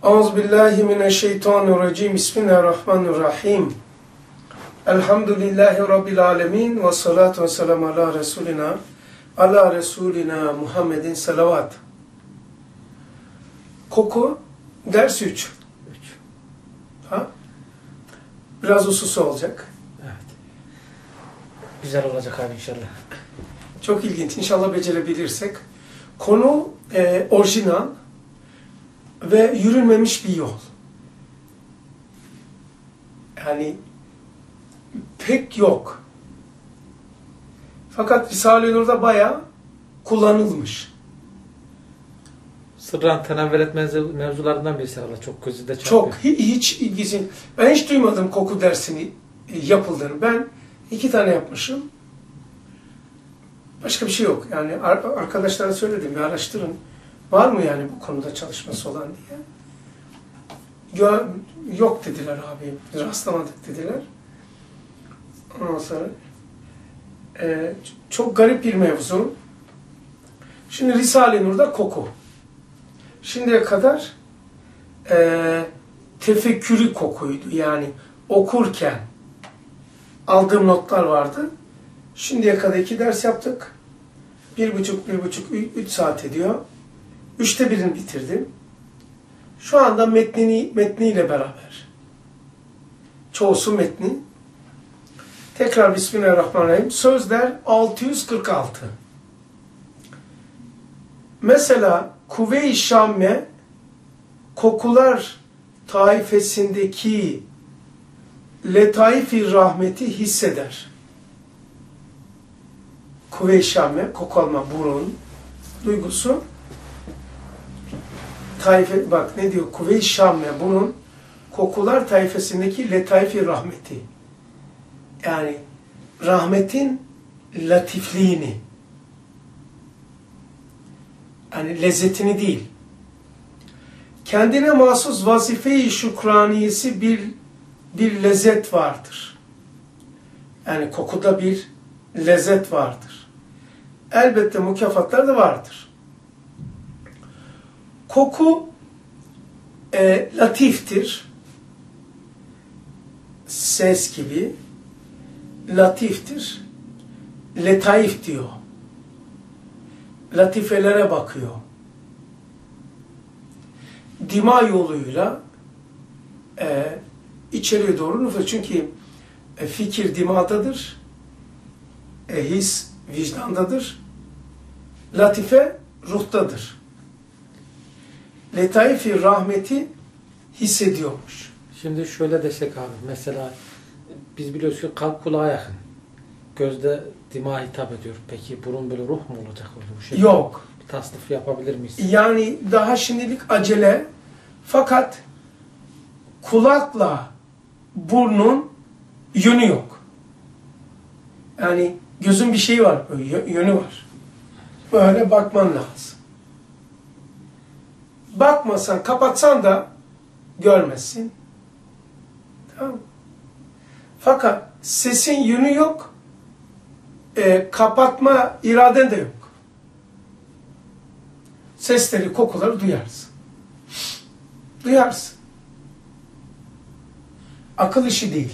Euzubillahimineşşeytanirracim. Bismillahirrahmanirrahim. Elhamdülillahi Rabbil alemin. Ve salatu ve selamu ala Resulina Muhammedin salavat. Koku ders 3. Ha? Biraz hususu olacak. Evet. Güzel olacak abi inşallah. Çok ilginç. İnşallah becerebilirsek. Konu orijinal ve yürünmemiş bir yol. Yani pek yok. Fakat Risale-i Nur'da bayağı kullanılmış. Sırran tenevvelet mevzularından birisi herhalde. Çok gözünde çok. Hiç ilgisi. Ben hiç duymadım koku dersini yapıldığını. Ben 2 tane yapmışım. Başka bir şey yok. Yani arkadaşlara söyledim. Bir araştırın. Var mı yani bu konuda çalışması olan diye. Yok dediler abi. Rastlamadık dediler. Ondan sonra çok garip bir mevzu. Şimdi Risale-i Nur'da koku. Şimdiye kadar tefekkürü kokuydu. Yani okurken aldığım notlar vardı. Şimdiye kadar 2 ders yaptık. 1,5-3 saat ediyor. 3'te 1'ini bitirdim. Şu anda metniyle beraber. Çoğusu metni. Tekrar Bismillahirrahmanirrahim. Sözler 646. Mesela Kuvve-i Şamme kokular taifesindeki letaif-i rahmeti hisseder. Kuvve-i Şamme, koku alma, burun duygusu. Taife, bak ne diyor? Kuvve-i Şamme bunun kokular taifesindeki letaif-i rahmeti. Yani rahmetin latifliğini. Yani lezzetini değil. Kendine mahsus vazife-i şükraniyesi bir lezzet vardır. Yani kokuda bir lezzet vardır. Elbette mükafatlar da vardır. Koku latiftir. Ses gibi. Latiftir. Letaif diyor. Latifelere bakıyor. Dima yoluyla içeriye doğru nüfuz. Çünkü fikir dimadadır. His vicdandadır. Latife ruhtadır. Letaif-i rahmeti hissediyormuş. Şimdi şöyle desek abi. Mesela biz biliyoruz ki kalp kulağa yakın. Gözde dima hitap ediyor. Peki burun böyle ruh mu olacak orada? Bu şey yok. Bir tasnif yapabilir miyiz? Yani daha şimdilik acele. Fakat kulakla burnun yönü yok. Yani gözün bir şeyi var. Yönü var. Böyle bakman lazım. Bakmasan, kapatsan da görmezsin. Tamam. Fakat sesin yönü yok. Kapatma iraden de yok. Sesleri, kokuları duyarsın. Duyarsın. Akıl işi değil.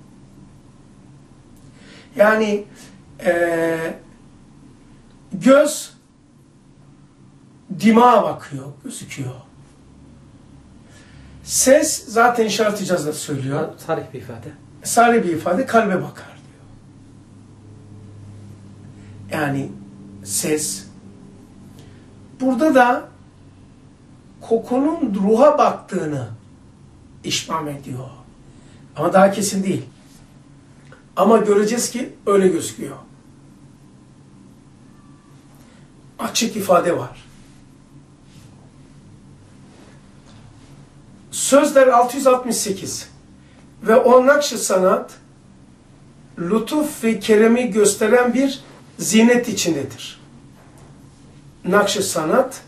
Yani göz dimağa bakıyor, gözüküyor. Ses zaten işaret icazda söylüyor. Sarih bir ifade. Sarih bir ifade, kalbe bakar diyor. Yani ses. Burada da kokunun ruha baktığını işmam ediyor. Ama daha kesin değil. Ama göreceğiz ki öyle gözüküyor. Açık ifade var. Sözler 668 ve o nakş-ı sanat lütuf ve keremi gösteren bir zinet içindedir. Nakş-ı sanat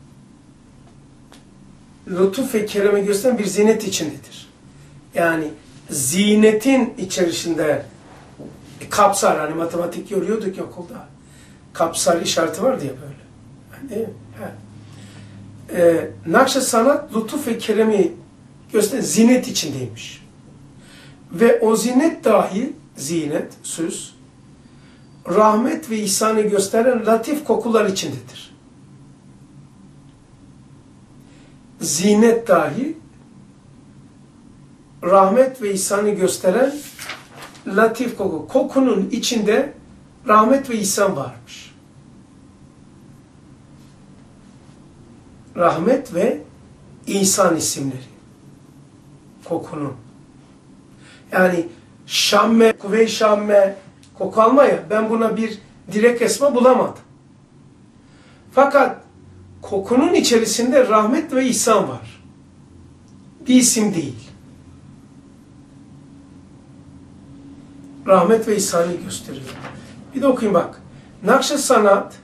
lütuf ve keremi gösteren bir zinet içindedir. Yani zinetin içerisinde kapsar, hani matematik görüyorduk ya okulda. Kapsar işareti var diye böyle. Değil mi? Nakş-ı Sanat, lütuf ve keremi gösteren zinet içindeymiş. Ve o zinet dahi, zinet, süs, rahmet ve ihsanı gösteren latif kokular içindedir. Zinet dahi, rahmet ve ihsanı gösteren latif koku. Kokunun içinde rahmet ve ihsan varmış. Rahmet ve ihsan isimleri. Kokunun. Yani şamme, kuvve-i şamme, koku alma ya, ben buna bir direkt esma bulamadım. Fakat kokunun içerisinde rahmet ve ihsan var. Bir isim değil. Rahmet ve ihsanı gösteriyor. Bir de okuyayım bak. Nakş-ı Sanat,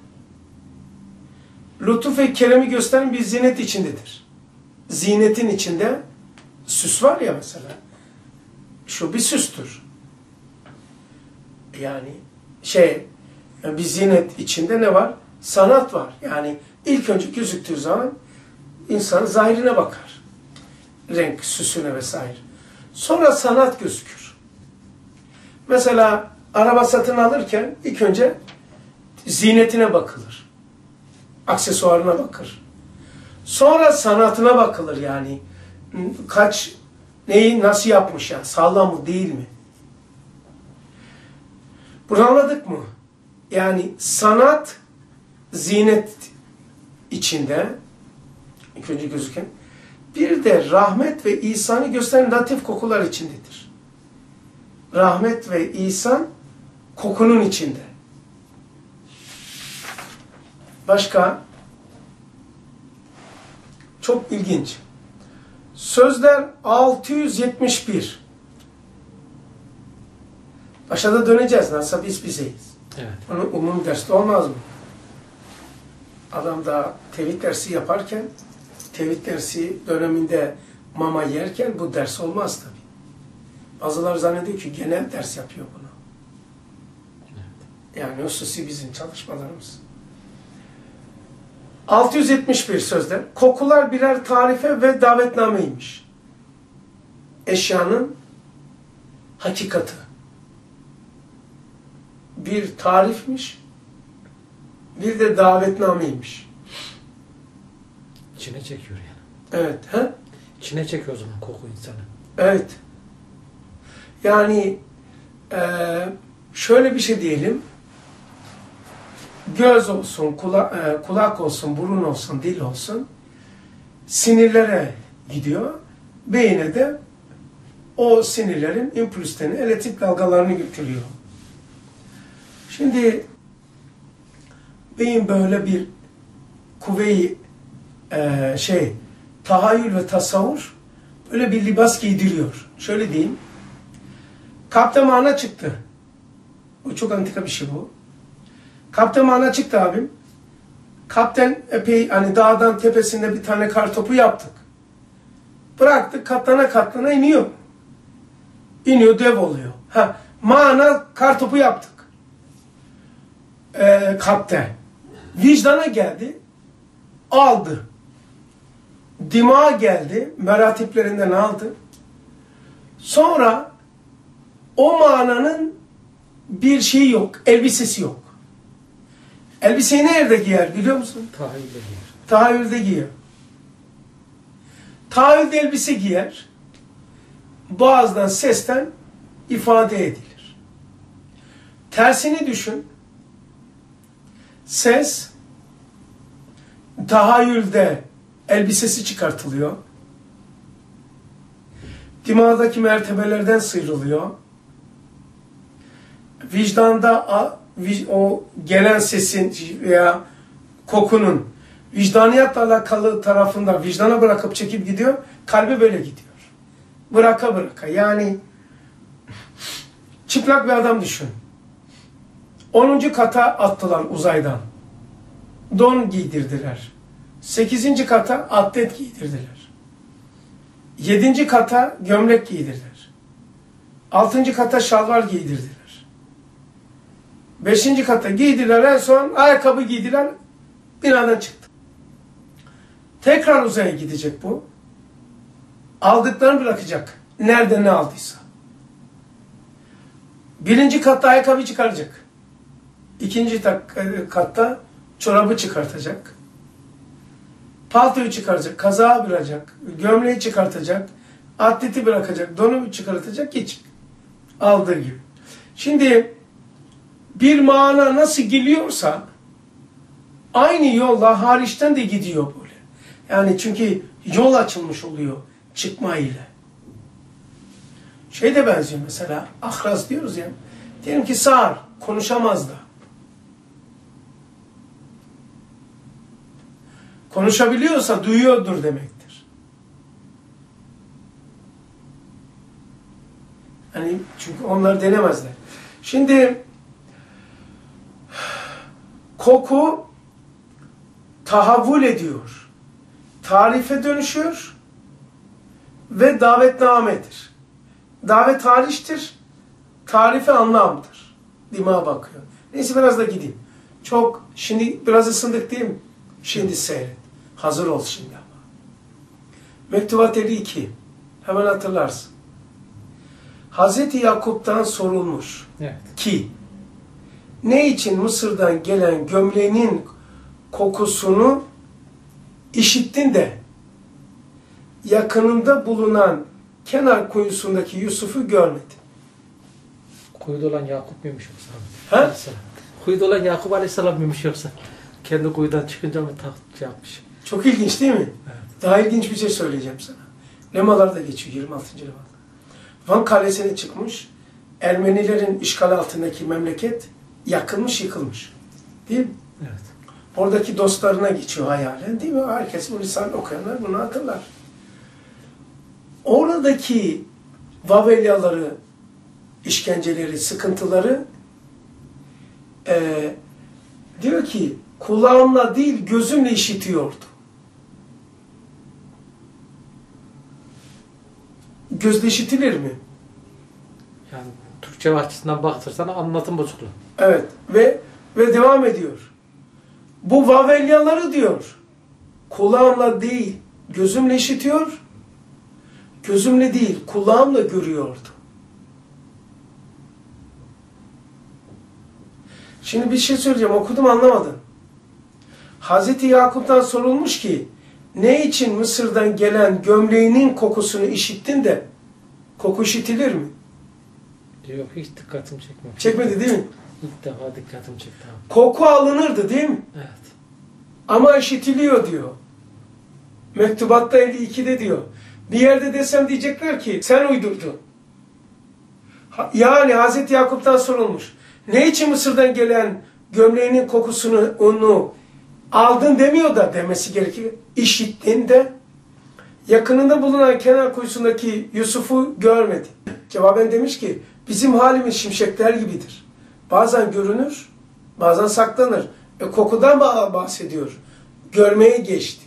lütuf ve keremi gösteren bir zinet içindedir. Zinetin içinde süs var ya mesela. Şu bir süstür. Yani bir zinet içinde ne var? Sanat var. Yani ilk önce gözüktüğü zaman insanın zahirine bakar. Renk, süsüne vesaire. Sonra sanat gözükür. Mesela araba satın alırken ilk önce zinetine bakılır. Aksesuarına bakılır. Sonra sanatına bakılır yani. Neyi nasıl yapmış yani? Sağlam mı değil mi? Bunu anladık mı? Yani sanat zinet içinde ilk önce gözüken bir de rahmet ve ihsanı gösteren latif kokular içindedir. Rahmet ve ihsan kokunun içinde. Başka çok ilginç. Sözler 671. Aşağıda döneceğiz. Nasıl biz bizeyiz. Evet. Onun umum derste olmaz mı? Adam da tevhid dersi yaparken, tevhid dersi döneminde mama yerken bu ders olmaz tabii. Bazılar zannediyor ki genel ders yapıyor bunu. Evet. Yani hususi bizim çalışmalarımız. 671 sözler. Kokular birer tarife ve davetnameymiş. Eşyanın hakikati. Bir tarifmiş, bir de davetnameymiş. İçine çekiyor yani. Evet. He? İçine çekiyor o zaman koku insanı. Evet. Yani şöyle bir şey diyelim. Göz olsun, kulak olsun, burun olsun, dil olsun. Sinirlere gidiyor. Beyine de o sinirlerin impulslerini, elektrik dalgalarını götürüyor. Şimdi beyin böyle bir kuvve-i tahayyül ve tasavvur böyle bir libas giydiriyor. Şöyle diyeyim. Kalpte mana çıktı. Bu çok antika bir şey bu. Kalpte mana çıktı abim. Kalpten epey hani dağdan tepesinde bir tane kar topu yaptık. Bıraktık katlana katlana iniyor. İniyor dev oluyor. Mana kar topu yaptık. Kalpte. Vicdana geldi. Aldı. Dimağa geldi. Meratiplerinden aldı. Sonra o mananın bir şeyi yok. Elbisesi yok. Elbiseyi nerede giyer biliyor musun? Tahayyülde giyer. Tahayyülde giyer. Tahayyülde elbise giyer. Boğazdan, sesten ifade edilir. Tersini düşün. Ses tahayyülde elbisesi çıkartılıyor. Dimağdaki mertebelerden sıyrılıyor. Vicdanda o gelen sesin veya kokunun vicdaniyatla alakalı tarafında vicdana bırakıp çekip gidiyor. Kalbe böyle gidiyor. Bıraka bıraka. Yani çıplak bir adam düşün. 10. kata attılar uzaydan. Don giydirdiler. 8. kata atlet giydirdiler. 7. kata gömlek giydirdiler. 6. kata şalvar giydirdiler. 5. kata giydiler, en son ayakkabı giydiler, binadan çıktı. Tekrar uzaya gidecek bu. Aldıklarını bırakacak. Nerede ne aldıysa. Birinci katta ayakkabı çıkaracak. İkinci katta çorabı çıkartacak. Paltoyu çıkaracak. Kazağı bırakacak. Gömleği çıkartacak. Atleti bırakacak. Donu çıkartacak. Hiç. Aldığı gibi. Şimdi bir mana nasıl geliyorsa aynı yolla hariçten de gidiyor böyle. Yani çünkü yol açılmış oluyor çıkma ile. Şey de benziyor mesela. Ahraz diyoruz ya. Diyelim ki sağır. Konuşamaz da. Konuşabiliyorsa duyuyordur demektir. Yani çünkü onlar denemezler. Şimdi koku tahavvül ediyor. Tarife dönüşüyor ve davetnamedir. Davet hariçtir. Tarife anlamdır. Dimağa bakıyor. Neyse biraz da gideyim. Şimdi biraz ısındık değil mi? Şimdi seyret. Hazır ol şimdi ama. Mektubat 52. Hemen hatırlarsın. Hazreti Yakup'tan sorulmuş. Evet. Ki ne için Mısır'dan gelen gömleğinin kokusunu işittin de yakınında bulunan kenar kuyusundaki Yusuf'u görmedin. Kuyuda olan Yakup muymuş yoksa? Ha? Kuyuda olan Yakup Aleyhisselam mıymış yoksa? Kendi kuyudan çıkınca mı yapmış? Çok ilginç değil mi? Evet. Daha ilginç bir şey söyleyeceğim sana. Lemalarda geçiyor 26. lemada. Van Kalesi'ne çıkmış. Ermenilerin işgal altındaki memleket yakılmış yıkılmış. Değil mi? Evet. Oradaki dostlarına geçiyor hayalen değil mi? Herkes bu lisan okuyanlar bunu hatırlar. Oradaki Vavelyaları, işkenceleri, sıkıntıları diyor ki kulağımla değil gözümle işitiyordu. Gözle işitilir mi? Yani Türkçe açısından baktırsan anlatım bozukluğu. Evet ve devam ediyor. Bu Vavelyaları diyor kulağımla değil gözümle işitiyor, gözümle değil kulağımla görüyordu. Şimdi bir şey söyleyeceğim, okudum anlamadın. Hazreti Yakup'tan sorulmuş ki ne için Mısır'dan gelen gömleğinin kokusunu işittin de koku işitilir mi? Yok hiç dikkatimi çekmedi. Çekmedi değil mi? İlk defa dikkatimi çekti abi. Koku alınırdı değil mi? Evet. Ama işitiliyor diyor. Mektubatta 52'de diyor. Bir yerde desem diyecekler ki sen uydurdun. Yani Hazreti Yakup'tan sorulmuş. Ne için Mısır'dan gelen gömleğinin kokusunu onu aldın demiyor da demesi gerekir. İşittin de yakınında bulunan kenar kuyusundaki Yusuf'u görmedi. Cevaben demiş ki bizim halimiz şimşekler gibidir. Bazen görünür, bazen saklanır. Kokudan bahsediyor. Görmeye geçti.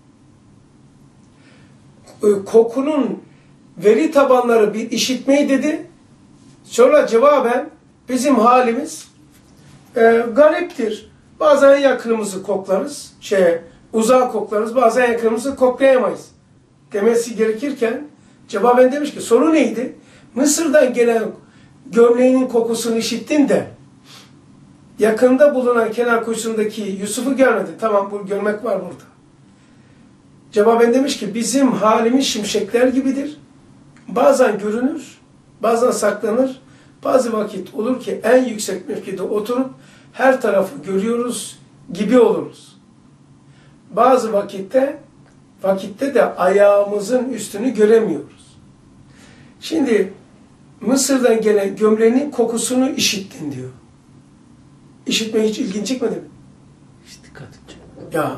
Kokunun veri tabanları bir işitmeyi dedi. Sonra cevaben bizim halimiz gariptir. Bazen yakınımızı koklarız, uzağa koklarız, bazen yakınımızı koklayamayız demesi gerekirken cevaben demiş ki soru neydi? Mısır'dan gelen gömleğinin kokusunu işittin de yakında bulunan kenar kuyusundaki Yusuf'u görmedi. Tamam bu görmek var burada. Cevaben demiş ki bizim halimiz şimşekler gibidir. Bazen görünür, bazen saklanır. Bazı vakit olur ki en yüksek mevkide oturup her tarafı görüyoruz gibi oluruz. Bazı vakitte de ayağımızın üstünü göremiyoruz. Şimdi Mısır'dan gelen gömleğinin kokusunu işittin diyor. İşitme hiç ilgin çekmedi mi? Hiç dikkatimi çekmedi. Ya.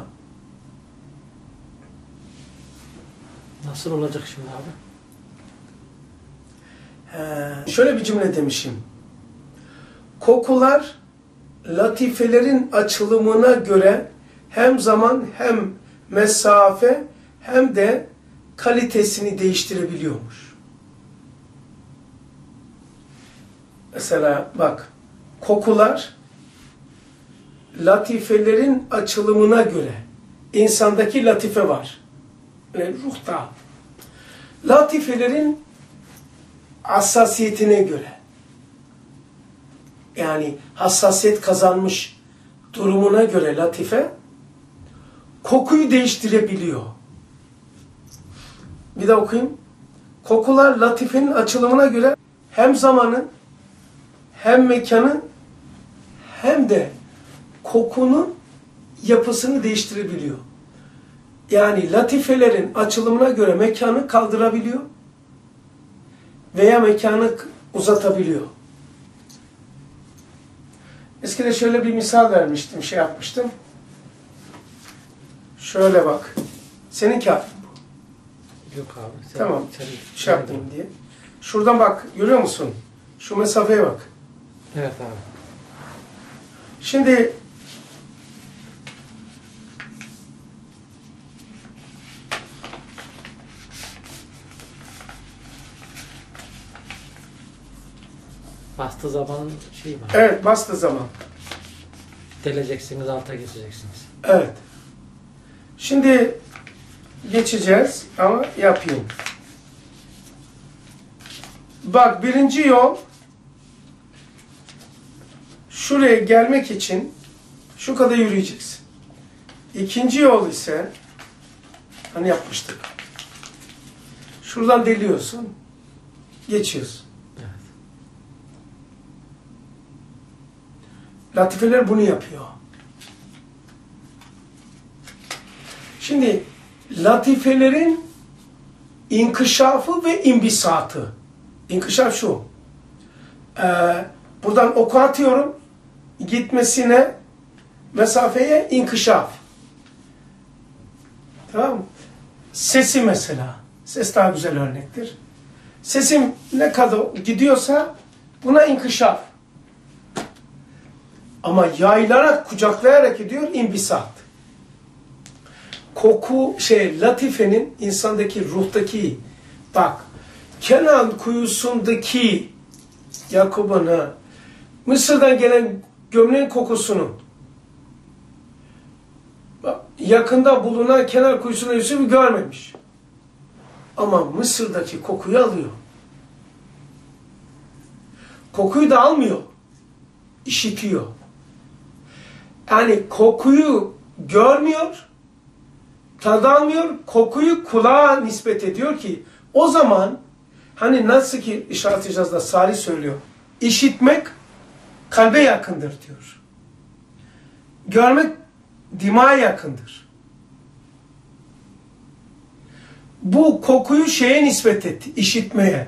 Nasıl olacak şimdi abi? Şöyle bir cümle demişim. Kokular latifelerin açılımına göre hem zaman hem mesafe hem de kalitesini değiştirebiliyormuş. Mesela bak, kokular latifelerin açılımına göre insandaki latife var. Yani ruhta. Latifelerin hassasiyetine göre, yani hassasiyet kazanmış durumuna göre latife kokuyu değiştirebiliyor. Bir de okuyayım. Kokular latifenin açılımına göre hem zamanın hem mekanın hem de kokunun yapısını değiştirebiliyor. Yani latifelerin açılımına göre mekanı kaldırabiliyor veya mekanı uzatabiliyor. Eskiden şöyle bir misal vermiştim, şey yapmıştım. Şöyle bak. Senin kağıdın bu. Yok abi. Tamam. Şey yaptım diye. Şuradan bak. Görüyor musun? Şu mesafeye bak. Evet abi. Şimdi bastığı zaman şey var. evet, bastığı zaman. Deleceksiniz, alta geçeceksiniz. Evet. Şimdi geçeceğiz ama yapayım. Bak, birinci yol şuraya gelmek için şu kadar yürüyeceksin. İkinci yol ise hani yapmıştık. Şuradan deliyorsun. Geçiyorsun. Evet. Latifeler bunu yapıyor. Şimdi latifelerin inkişafı ve imbisatı. İnkişaf şu. Buradan oku atıyorum. Gitmesine mesafeye inkişaf. Tamam mı? Sesi mesela. Ses daha güzel örnektir. Sesim ne kadar gidiyorsa buna inkişaf. Ama yayılarak, kucaklayarak gidiyor imbisat. Koku, latifenin insandaki ruhtaki, bak, Kenan kuyusundaki Yakup'un Mısır'dan gelen gömleğin kokusunu yakında bulunan Kenan kuyusunda Yusuf'u görmemiş. Ama Mısır'daki kokuyu alıyor. Kokuyu da almıyor. İşitiyor. Yani kokuyu görmüyor, tad almıyor, kokuyu kulağa nispet ediyor ki o zaman hani nasıl ki İşaret-i İcaz'da Salih söylüyor, işitmek kalbe yakındır diyor. Görmek dimağa yakındır. Bu kokuyu şeye nispet etti, işitmeye.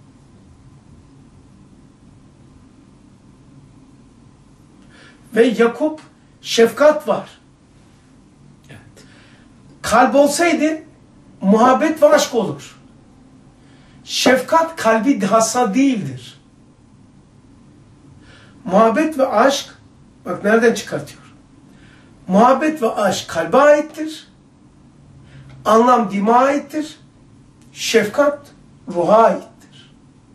Ve Yakup, şefkat var. Evet. Kalp olsaydı muhabbet ve aşk olur. Şefkat kalbi hassa değildir. Muhabbet ve aşk, bak nereden çıkartıyor. Muhabbet ve aşk kalbe aittir. Anlam dimağa aittir. Şefkat ruha aittir.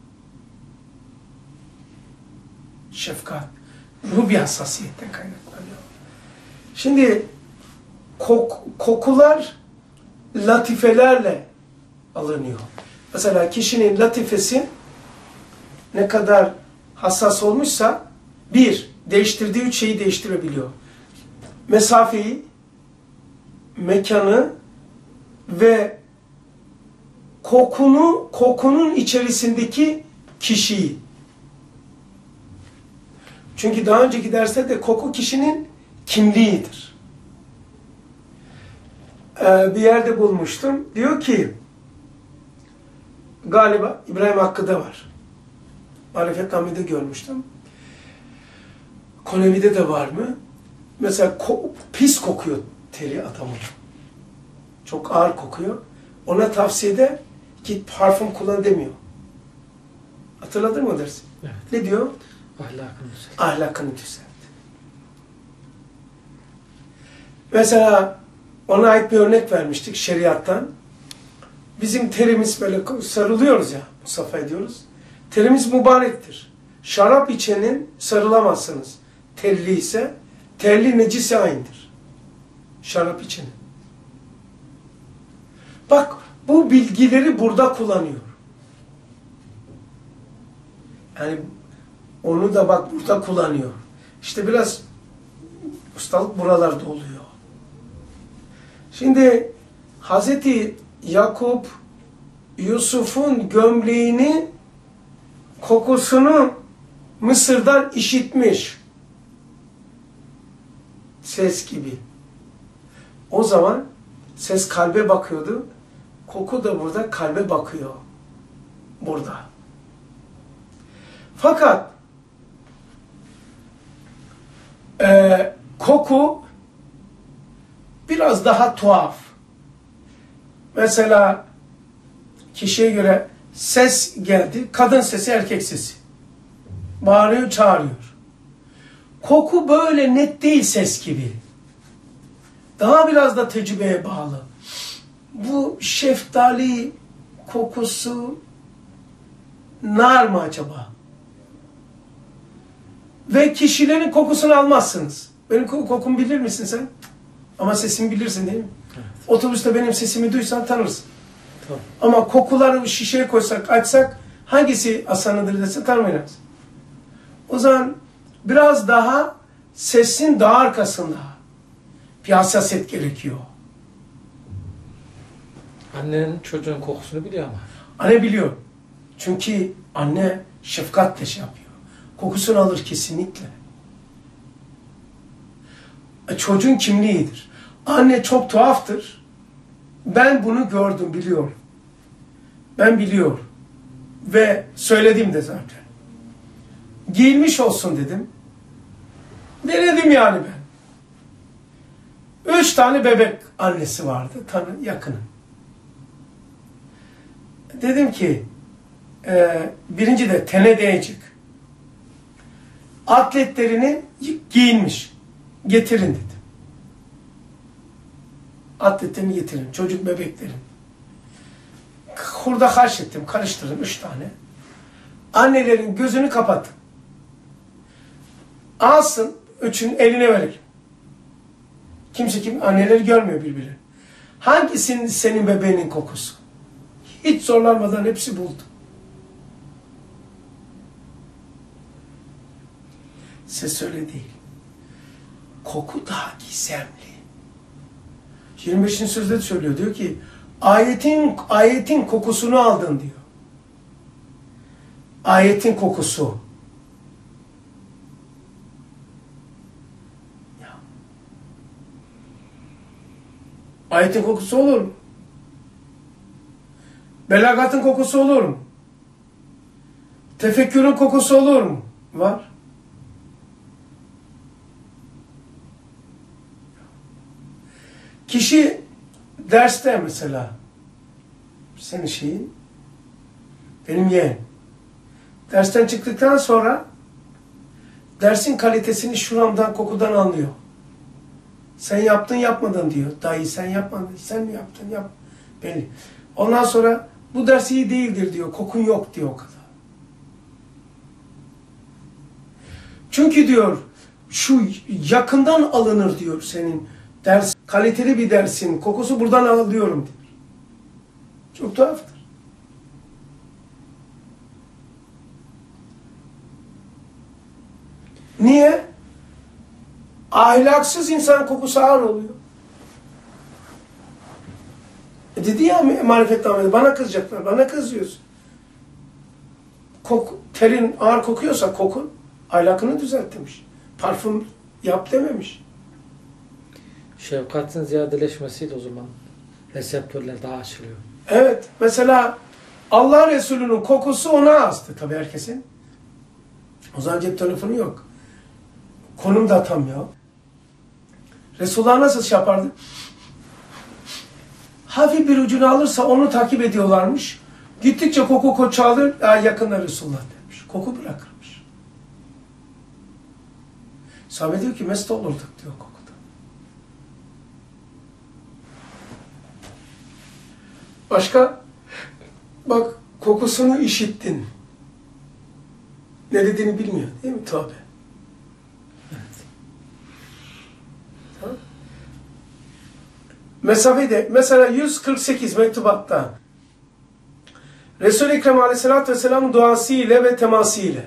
Şefkat ruh bir hassasiyetten kaynaklanıyor. Şimdi kokular latifelerle alınıyor. Mesela kişinin latifesi ne kadar hassas olmuşsa değiştirdiği üç şeyi değiştirebiliyor. Mesafeyi, mekanı ve kokunun içerisindeki kişiyi. Çünkü daha önceki derste de koku kişinin kimliğidir. Bir yerde bulmuştum. Diyor ki, galiba İbrahim Hakkı'da var. Marifetname'de görmüştüm. Konevi'de de var mı? Mesela pis kokuyor teri adamın. Çok ağır kokuyor. Ona tavsiyede git parfüm kullan demiyor. Hatırladın mı dersin? Evet. Ne diyor? Ahlakını düzelt. Ahlakını düzelt. Mesela ona ait bir örnek vermiştik şeriattan. Bizim terimiz böyle sarılıyoruz ya, musafa ediyoruz. Terimiz mübarektir. Şarap içenin sarılamazsınız. Terli ise, terli necise aynıdır. Şarap içenin. Bak bu bilgileri burada kullanıyor. Yani onu da bak burada kullanıyor. İşte biraz ustalık buralarda oluyor. Şimdi Hazreti Yakup Yusuf'un gömleğini kokusunu Mısır'dan işitmiş. Ses gibi. O zaman ses kalbe bakıyordu. Koku da burada kalbe bakıyor. Burada. Fakat koku biraz daha tuhaf. Mesela kişiye göre ses geldi. Kadın sesi, erkek sesi. Bağırıyor, çağırıyor. Koku böyle net değil ses gibi. Daha biraz da tecrübeye bağlı. Bu şeftali kokusu nar mı acaba? Ve kişilerin kokusunu almazsınız. Benim kokumu bilir misin sen? Ama sesimi bilirsin değil mi? Evet. Otobüste benim sesimi duysan tanırsın. Tamam. Ama kokuları şişeye koysak, açsak hangisi Hasan'ıdır dese tanımayız. O zaman biraz daha sesin daha arkasında bir hassasiyet gerekiyor. Annenin çocuğun kokusunu biliyor ama. Anne biliyor. Çünkü anne şefkatle şey yapıyor. Kokusunu alır kesinlikle. Çocuğun kimliğidir. Anne çok tuhaftır. Ben bunu gördüm, biliyorum. Ben biliyorum. Ve söyledim de zaten. Giyilmiş olsun dedim. Denedim yani ben. 3 tane bebek annesi vardı. Yakınım. Dedim ki birinci de tene değecek. Atletlerini giyinmiş. Getirin dedim. Atletlerini getirin. Çocuk bebeklerin. Hurda haşettim. Karıştırdım 3 tane. Annelerin gözünü kapatın. Alsın. Üçün eline verelim. Kimse anneleri görmüyor birbirini. Hangisinin senin bebeğinin kokusu? Hiç zorlanmadan hepsi buldu. Ses öyle değil. Koku daha gizemli. 25. sözde söylüyor. Diyor ki ayetin kokusunu aldın diyor. Ayetin kokusu. Ya. Ayetin kokusu olur mu? Belagatın kokusu olur mu? Tefekkürün kokusu olur mu? Var. Kişi derste mesela senin şeyin benim yeğen dersten çıktıktan sonra dersin kalitesini şuramdan kokudan anlıyor. Sen yaptın yapmadın diyor. Dayı sen yapmadın. Sen mi yaptın? Yap. Belli. Ondan sonra bu ders iyi değildir diyor. Kokun yok diyor o kadar. Çünkü diyor şu yakından alınır diyor senin ders. Kaliteli bir dersin kokusu buradan alıyorum diyor. Çok tuhaftır. Niye? Ahlaksız insan kokusu ağır oluyor. Dedi ya marifetnamede bana kızacaklar. Bana kızıyorsun. Terin ağır kokuyorsa kokun ahlakını düzelt demiş. Parfüm yap dememiş. Şefkatin ziyadeleşmesiyle o zaman reseptörler daha açılıyor. Evet. Mesela Allah Resulü'nün kokusu ona astı. Tabii herkesin. O zaman cep telefonu yok. Konum da atamıyor. Resulullah nasıl şey yapardı? Hafif bir ucunu alırsa onu takip ediyorlarmış. Gittikçe koku çoğalır. Yakında Resulullah demiş. Koku bırakırmış. Sahabe diyor ki mest olurduk diyor kokuda. Başka? Bak kokusunu işittin. Ne dediğini bilmiyor değil mi? Tövbe. Evet. mesafede mesela 148 mektubatta Resul-i Ekrem Aleyhisselatü Vesselam duası ile ve teması ile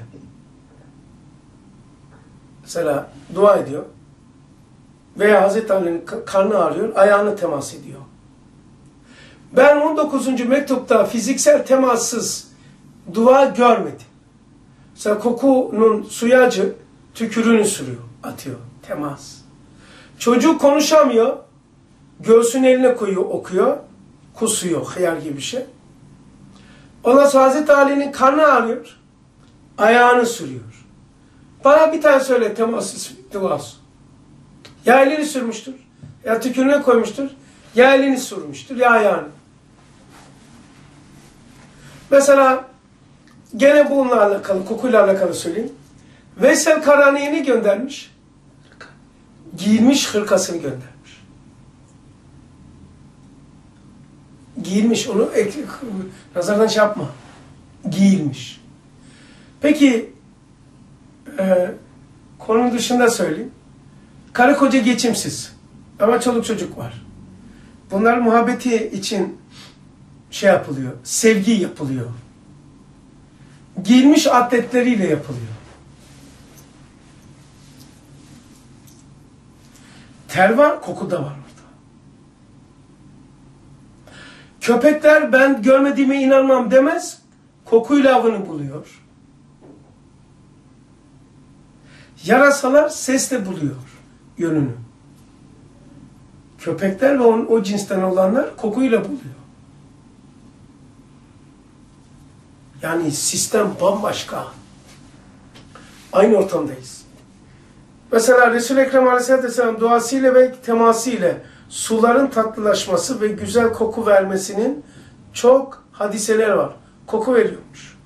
mesela dua ediyor veya Hazreti Ali'nin karnı ağrıyor, ayağını temas ediyor. Ben 19. mektupta fiziksel temassız dua görmedim. Mesela kokunun suyacı tükürüğünü sürüyor, atıyor. Temas. Çocuk konuşamıyor. Göğsünün eline koyuyor, okuyor. Kusuyor, hıyar gibi bir şey. Ondan sonra Hazreti Ali'nin karnı ağrıyor. Ayağını sürüyor. Bana bir tane söyle temassız duası. Ya elini sürmüştür, ya tükürüğüne koymuştur, ya elini sürmüştür, ya ayağını. Mesela gene bununla alakalı, kokuyla alakalı söyleyeyim. Veysel Karani'ni göndermiş. Giyilmiş hırkasını göndermiş. Giyilmiş, onu nazardan şey yapma. Giyilmiş. Peki, konunun dışında söyleyeyim. Karı koca geçimsiz. Ama çoluk çocuk var. Bunlar muhabbeti için şey yapılıyor. Sevgi yapılıyor. Giyilmiş atletleriyle yapılıyor. Ter var, koku da var orada. Köpekler ben görmediğime inanmam demez, kokuyla avını buluyor. Yarasalar sesle buluyor yönünü. Köpekler ve o cinsten olanlar kokuyla buluyor. Yani sistem bambaşka. Aynı ortamdayız. Mesela Resul-i Ekrem Aleyhisselatü Vesselam duasıyla ve temasıyla suların tatlılaşması ve güzel koku vermesinin çok hadiseler var. Koku veriyormuş.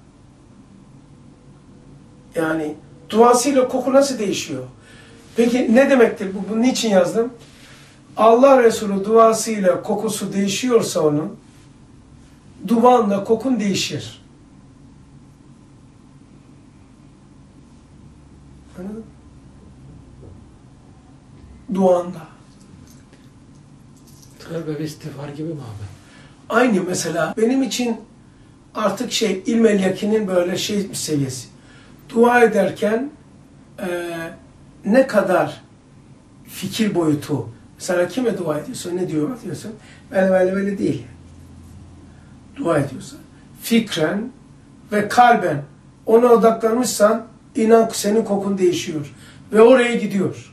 Yani duasıyla koku nasıl değişiyor? Peki ne demektir bu? Bunun niçin yazdım? Allah Resulü duasıyla kokusu değişiyorsa onun, duanla kokun değişir. Anladın mı? Duanda. Tövbe ve istiğfar gibi mi abi? Aynı mesela benim için artık ilmel yakinin böyle seviyesi. Dua ederken ne kadar fikir boyutu. Mesela kime dua ediyorsun? Ne diyorsun? Böyle değil. Dua ediyorsan. Fikren ve kalben ona odaklanmışsan inan senin kokun değişiyor. Ve oraya gidiyor.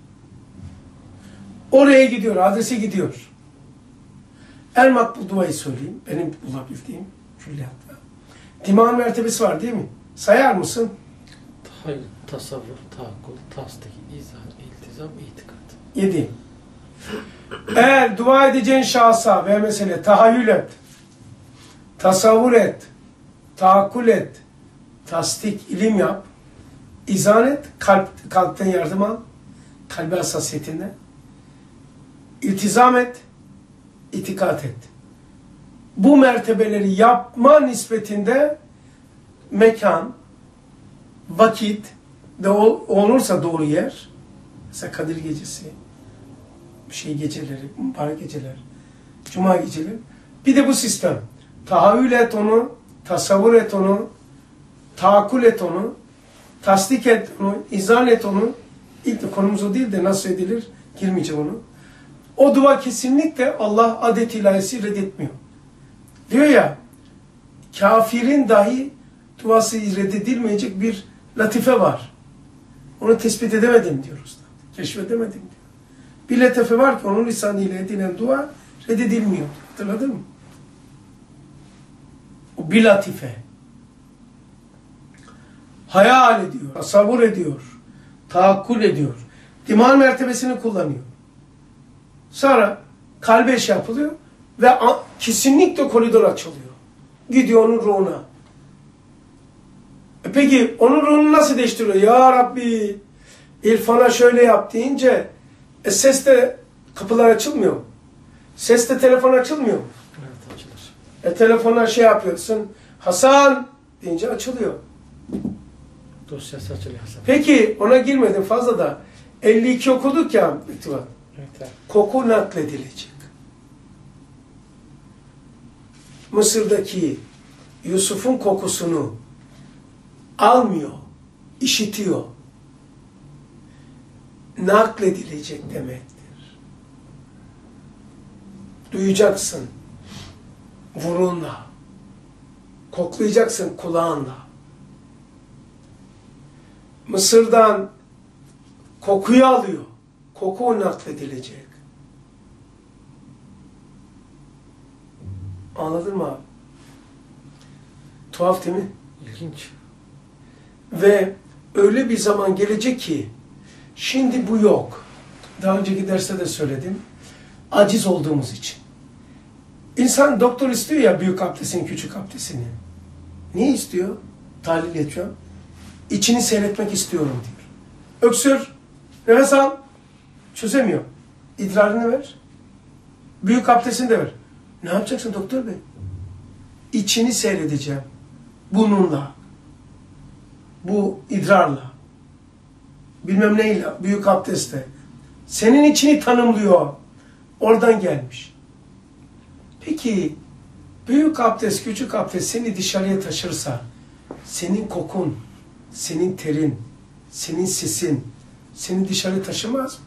Oraya gidiyor. Adrese gidiyor. En makbul duayı söyleyeyim. Benim bulabildiğim külliyatta. Dimağın mertebesi var değil mi? Sayar mısın? Hayır, tasavvur, tahakkul, tasdik, izan, iltizam, itikat. 7. Eğer dua edeceğin şahsa ve mesele tahayyül et, tasavvur et, tahakkul et, tasdik, ilim yap, izan et, kalpten yardım al, kalbi hassasiyetine, iltizam et, itikat et. Bu mertebeleri yapma nispetinde mekan, vakit de olursa doğru yer, mesela Kadir Gecesi, geceleri, mübarek geceler, Cuma geceleri. Bir de bu sistem. Tahayyül et onu, tasavvur et onu, tahakkul et onu, tasdik et onu, izan et onu. İlk konumuz o değil de nasıl edilir girmeyeceğim onu. O dua kesinlikle Allah adet ilahisi reddetmiyor. Diyor ya, kafirin dahi duası reddedilmeyecek bir latife var. Onu tespit edemedim diyor usta. Keşfedemedim diyor. Bir latife var ki onun lisanıyla edilen dua reddedilmiyor. Hatırladın mı? O bir latife. Hayal ediyor, tasavvur ediyor, tahakkul ediyor. Dimağın mertebesini kullanıyor. Sonra kalbe yapılıyor ve kesinlikle koridor açılıyor. Gidiyor onun ruhuna. Peki onun ruhunu nasıl değiştiriyor? Ya Rabbi İrfan'a şöyle yap deyince ses de kapılar açılmıyor. Ses de telefon açılmıyor. Evet, açılır. Telefona yapıyorsun. Hasan deyince açılıyor. Dosyası açılıyor Hasan. Peki ona girmedim fazla da 52 okuduk ya. Evet. Koku nakledilecek. Mısır'daki Yusuf'un kokusunu almıyor, işitiyor. Nakledilecek demektir. Duyacaksın burunla, koklayacaksın kulağınla. Mısır'dan kokuyu alıyor, koku nakledilecek. Anladın mı abi? Tuhaf değil mi? İlginç. Ve öyle bir zaman gelecek ki şimdi bu yok. Daha önceki derste de söyledim. Aciz olduğumuz için. İnsan doktor istiyor ya büyük abdestini, küçük abdestini. Niye istiyor? Tahlil ediyor. İçini seyretmek istiyorum diyor. Öksür, nefes al. Çözemiyor. İdrarını ver. Büyük abdestini de ver. Ne yapacaksın doktor bey? İçini seyredeceğim. Bununla. Bu idrarla. Bilmem neyle. Büyük abdestle. Senin içini tanımlıyor. Oradan gelmiş. Peki büyük abdest, küçük abdest seni dışarıya taşırsa senin kokun, senin terin, senin sesin seni dışarı taşımaz mı?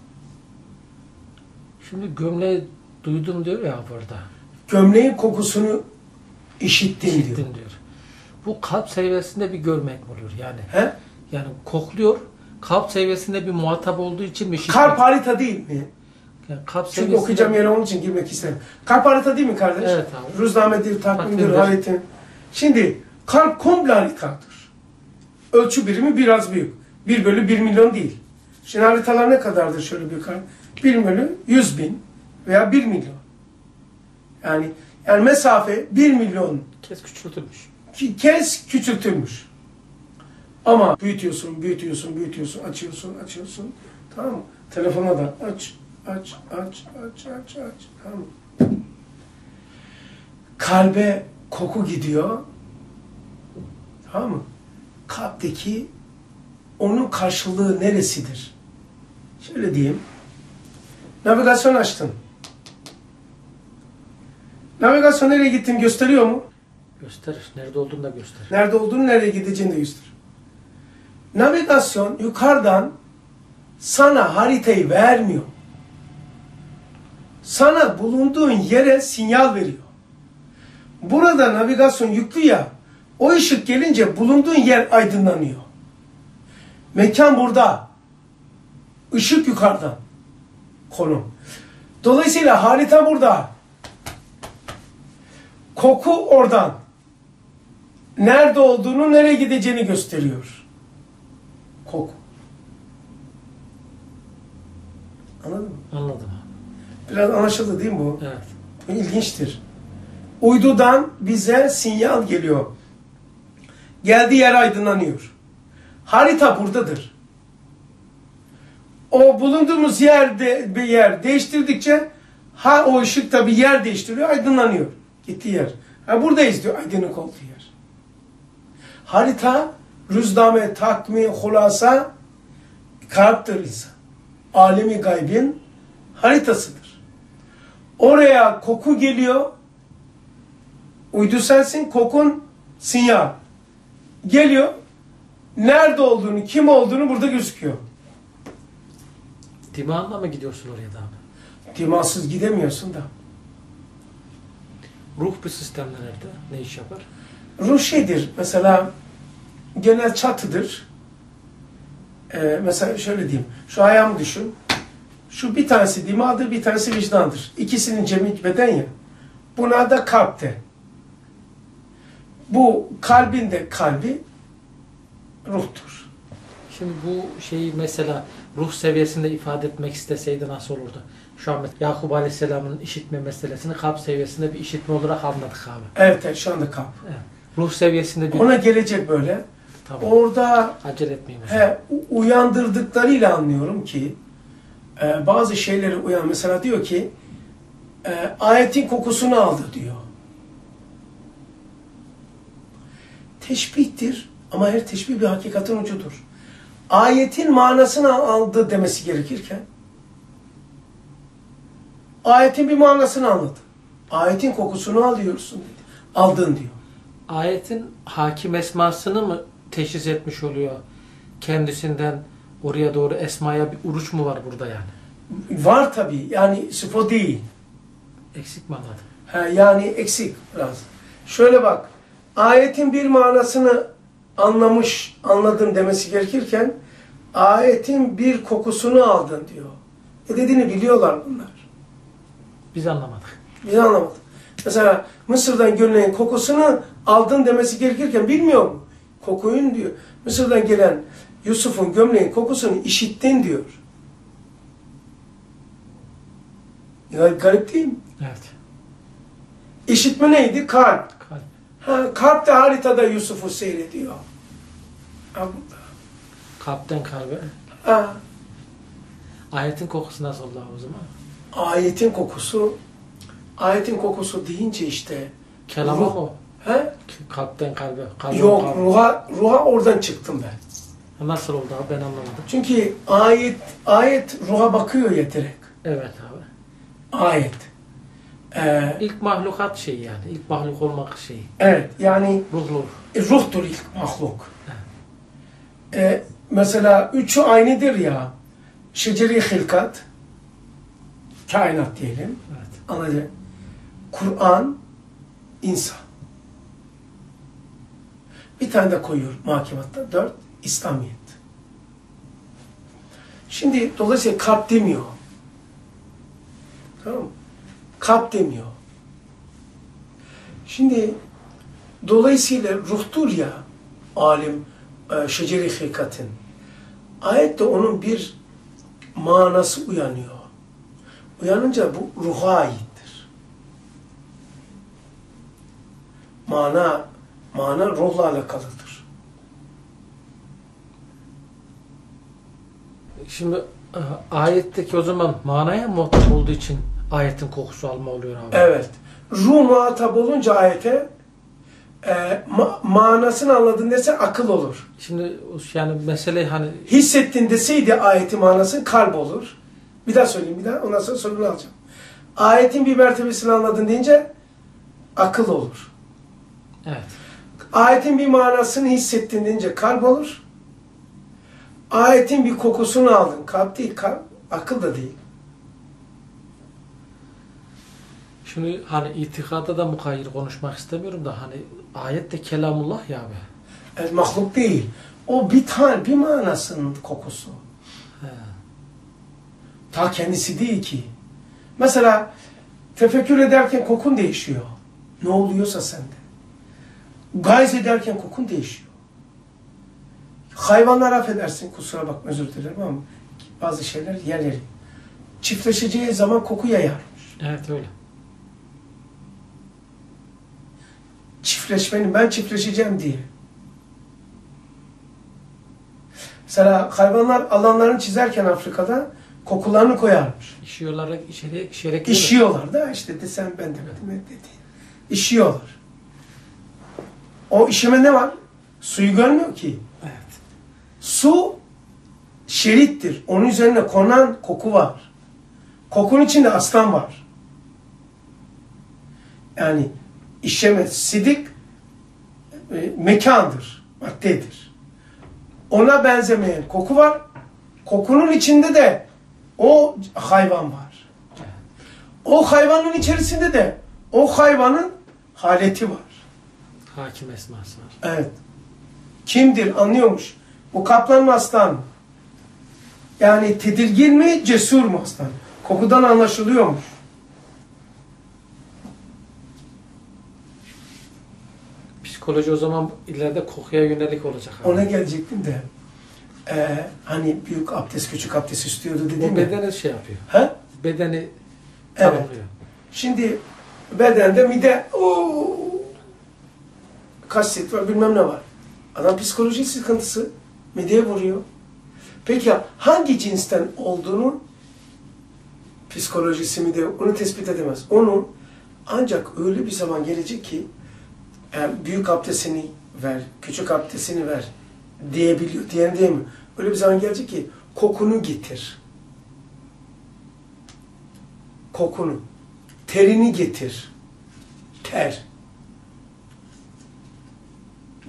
Şimdi gömleği duydum diyor ya burada. Gömleğin kokusunu işittim diyor. diyor. Bu kalp seviyesinde bir görmek mi oluyor yani? He? Yani kokluyor. Kalp seviyesinde bir muhatap olduğu için mi? Kalp harita değil mi? Yani kalp Çünkü seviyesinde... okuyacağım yere onun için girmek isterim. Kalp harita değil mi kardeş? Evet abi. Ruznamedir, takvimdir, Takvimdir. haritin. Şimdi kalp komple haritadır. Ölçü birimi biraz büyük. 1 bölü 1 milyon değil. Şimdi haritalar ne kadardır şöyle bir kalp? 1 bölü 100 bin veya 1 milyon. Yani mesafe 1 milyon Kez küçültülmüş. kez küçültülmüş. Ama büyütüyorsun, büyütüyorsun, büyütüyorsun, açıyorsun. Tamam mı? Telefona da aç. Tamam mı? Kalbe koku gidiyor. Tamam mı? Kalpteki onun karşılığı neresidir? Şöyle diyeyim. Navigasyon açtın. Navigasyon nereye gittiğini gösteriyor mu? Gösterir. Nerede olduğunu da gösterir. Nerede olduğunu, nereye gideceğini de gösterir. Navigasyon yukarıdan sana haritayı vermiyor. Sana bulunduğun yere sinyal veriyor. Burada navigasyon yüklü ya, o ışık gelince bulunduğun yer aydınlanıyor. Mekan burada. Işık yukarıdan. Konum. Dolayısıyla harita burada. Koku oradan. Nerede olduğunu, nereye gideceğini gösteriyor. Koku. Anladın mı? Anladım abi. Biraz anlaşıldı değil mi bu? Evet. Bu ilginçtir. Uydudan bize sinyal geliyor. Geldiği yer aydınlanıyor. Harita buradadır. O bulunduğumuz yerde bir yer değiştirdikçe o ışık da bir yer değiştiriyor, aydınlanıyor. Gittiği yer. Buradayız diyor, aydınlık olduğu yer. Harita, rüzname, takmi, hulasa kalptir insan. Alemi gaybin haritasıdır. Oraya koku geliyor. Uydu sensin, kokun sinyal. Geliyor. Nerede olduğunu, kim olduğunu burada gözüküyor. Dimağınla mı gidiyorsun oraya da abi? Dimağsız gidemiyorsun da. Ruh bir sistemde nerede? Ne iş yapar? Ruh şeydir. Mesela genel çatıdır. Mesela şöyle diyeyim. Şu ayağımı düşün. Şu bir tanesi dimağdır, bir tanesi vicdandır. İkisinin cemi beden ya. Buna da kalp de. Bu kalbin de kalbi ruhtur. Şimdi bu şeyi mesela ruh seviyesinde ifade etmek isteseydi nasıl olurdu? Şu an Yakup Aleyhisselam'ın işitme meselesini kalp seviyesinde bir işitme olarak anladık abi. Evet, şu anda kalp. Evet. Ruh seviyesinde bir... Ona gelecek böyle. Tamam. Orada acele etmeyeyim. uyandırdıklarıyla anlıyorum ki bazı şeyleri mesela diyor ki ayetin kokusunu aldı diyor. Teşbihtir ama her teşbih bir hakikatin ucudur. Ayetin manasını aldı demesi gerekirken ayetin bir manasını anladı. Ayetin kokusunu alıyorsun dedi. aldın diyor. Ayetin hakim esmasını mı teşhis etmiş oluyor? Kendisinden oraya doğru esmaya bir uruç mu var burada yani? Var tabii. Yani sıfo değil. Eksik mi anladın? Yani eksik biraz. Şöyle bak. Ayetin bir manasını anladın demesi gerekirken ayetin bir kokusunu aldın diyor. Dediğini biliyorlar bunlar. Biz anlamadık. Biz anlamadık. Mesela Mısır'dan gelen kokusunu aldın demesi gerekirken bilmiyor mu? Kokuyun diyor. Mısır'dan gelen Yusuf'un gömleğin kokusunu işittin diyor. Ya garip değil mi? Evet. İşitme neydi? Kalp. Kalp. Kalp de haritada Yusuf'u seyrediyor. Kalpten kalbe. Ha. Ayetin kokusu nasıl oldu o zaman? Ayetin kokusu deyince işte Kelama mı o? He? Kalpten kalbe. Yok, kalbe. ruha oradan çıktım ben. Nasıl oldu abi, ben anlamadım. Çünkü ayet ruha bakıyor ya direkt. Evet abi. Ayet. İlk mahlukat şeyi yani. İlk mahluk olmak şeyi. Evet, yani Ruhlu. ruhtur ilk mahluk. Mesela üçü aynıdır ya. Şeceri hilkat, kainat diyelim. Evet. Anladın? Kur'an, insan. Bir tane de koyuyor muhakematta. 4, İslamiyet. Şimdi dolayısıyla kalp demiyor. Tamam mı? Kalp demiyor. Şimdi dolayısıyla ruhtur ya alim şeceri hilkatin. Ayette onun bir manası uyanıyor. Uyanınca bu ruha aittir. Mana ruhla alakalıdır. Şimdi ayetteki o zaman manaya muhatap olduğu için ayetin kokusu alma oluyor abi. Evet. Ruh muhatap olunca ayete manasını anladın dese akıl olur. Şimdi yani mesele hani Hissettin deseydi ayetin manası kalp olur. Bir daha söyleyeyim bir daha. Ondan sonra sorunu alacağım. Ayetin bir mertebesini anladın deyince akıl olur. evet. Ayetin bir manasını hissettin deyince kalp olur. Ayetin bir kokusunu aldın. Kalp değil, akıl da değil. Şimdi hani itikada da mukayyir konuşmak istemiyorum da hani ayette kelamullah ya abi. Evet, mahluk değil. O bir manasının kokusu. He. Ta kendisi değil ki. Mesela tefekkür ederken kokun değişiyor. Ne oluyorsa sende. Gayz ederken kokun değişiyor. Hayvanlar affedersin, kusura bakma, özür dilerim ama bazı şeyler yerleri. Çiftleşeceği zaman koku yayarmış. Evet öyle. Ben çiftleşeceğim diye. Mesela hayvanlar alanlarını çizerken Afrika'da kokularını koyarmış. İşiyorlar, işerek İşiyorlar da işte sen ben demedim dedi. İşiyorlar. O işeme ne var? Suyu görmüyor ki. Evet. Su şerittir. Onun üzerine konan koku var. Kokunun içinde aslan var. Yani işeme, sidik mekandır, maddedir. Ona benzemeyen koku var. Kokunun içinde de o hayvan var. O hayvanın içerisinde de o hayvanın haleti var. Hakim esması var. Evet. Kimdir anlıyormuş. Bu kaplan mı aslan mı? Yani tedirgin mi, cesur mu aslan? Kokudan anlaşılıyormuş. Psikoloji o zaman ileride kokuya yönelik olacak. Abi. Ona gelecektim de hani büyük abdest, küçük abdest istiyordu dedim ya. O bedeni şey yapıyor. He? Bedeni Evet. tanımlıyor. Şimdi bedende mide kastet var, bilmem ne var. Adam psikoloji sıkıntısı mideye vuruyor. Peki hangi cinsten olduğunu psikolojisi mide onu tespit edemez. Onu ancak öyle bir zaman gelecek ki büyük abdestini ver, küçük abdestini ver diyebiliyor. Diyen diyemiyor. Öyle bir zaman gelecek ki kokunu getir. Kokunu. Terini getir. Ter.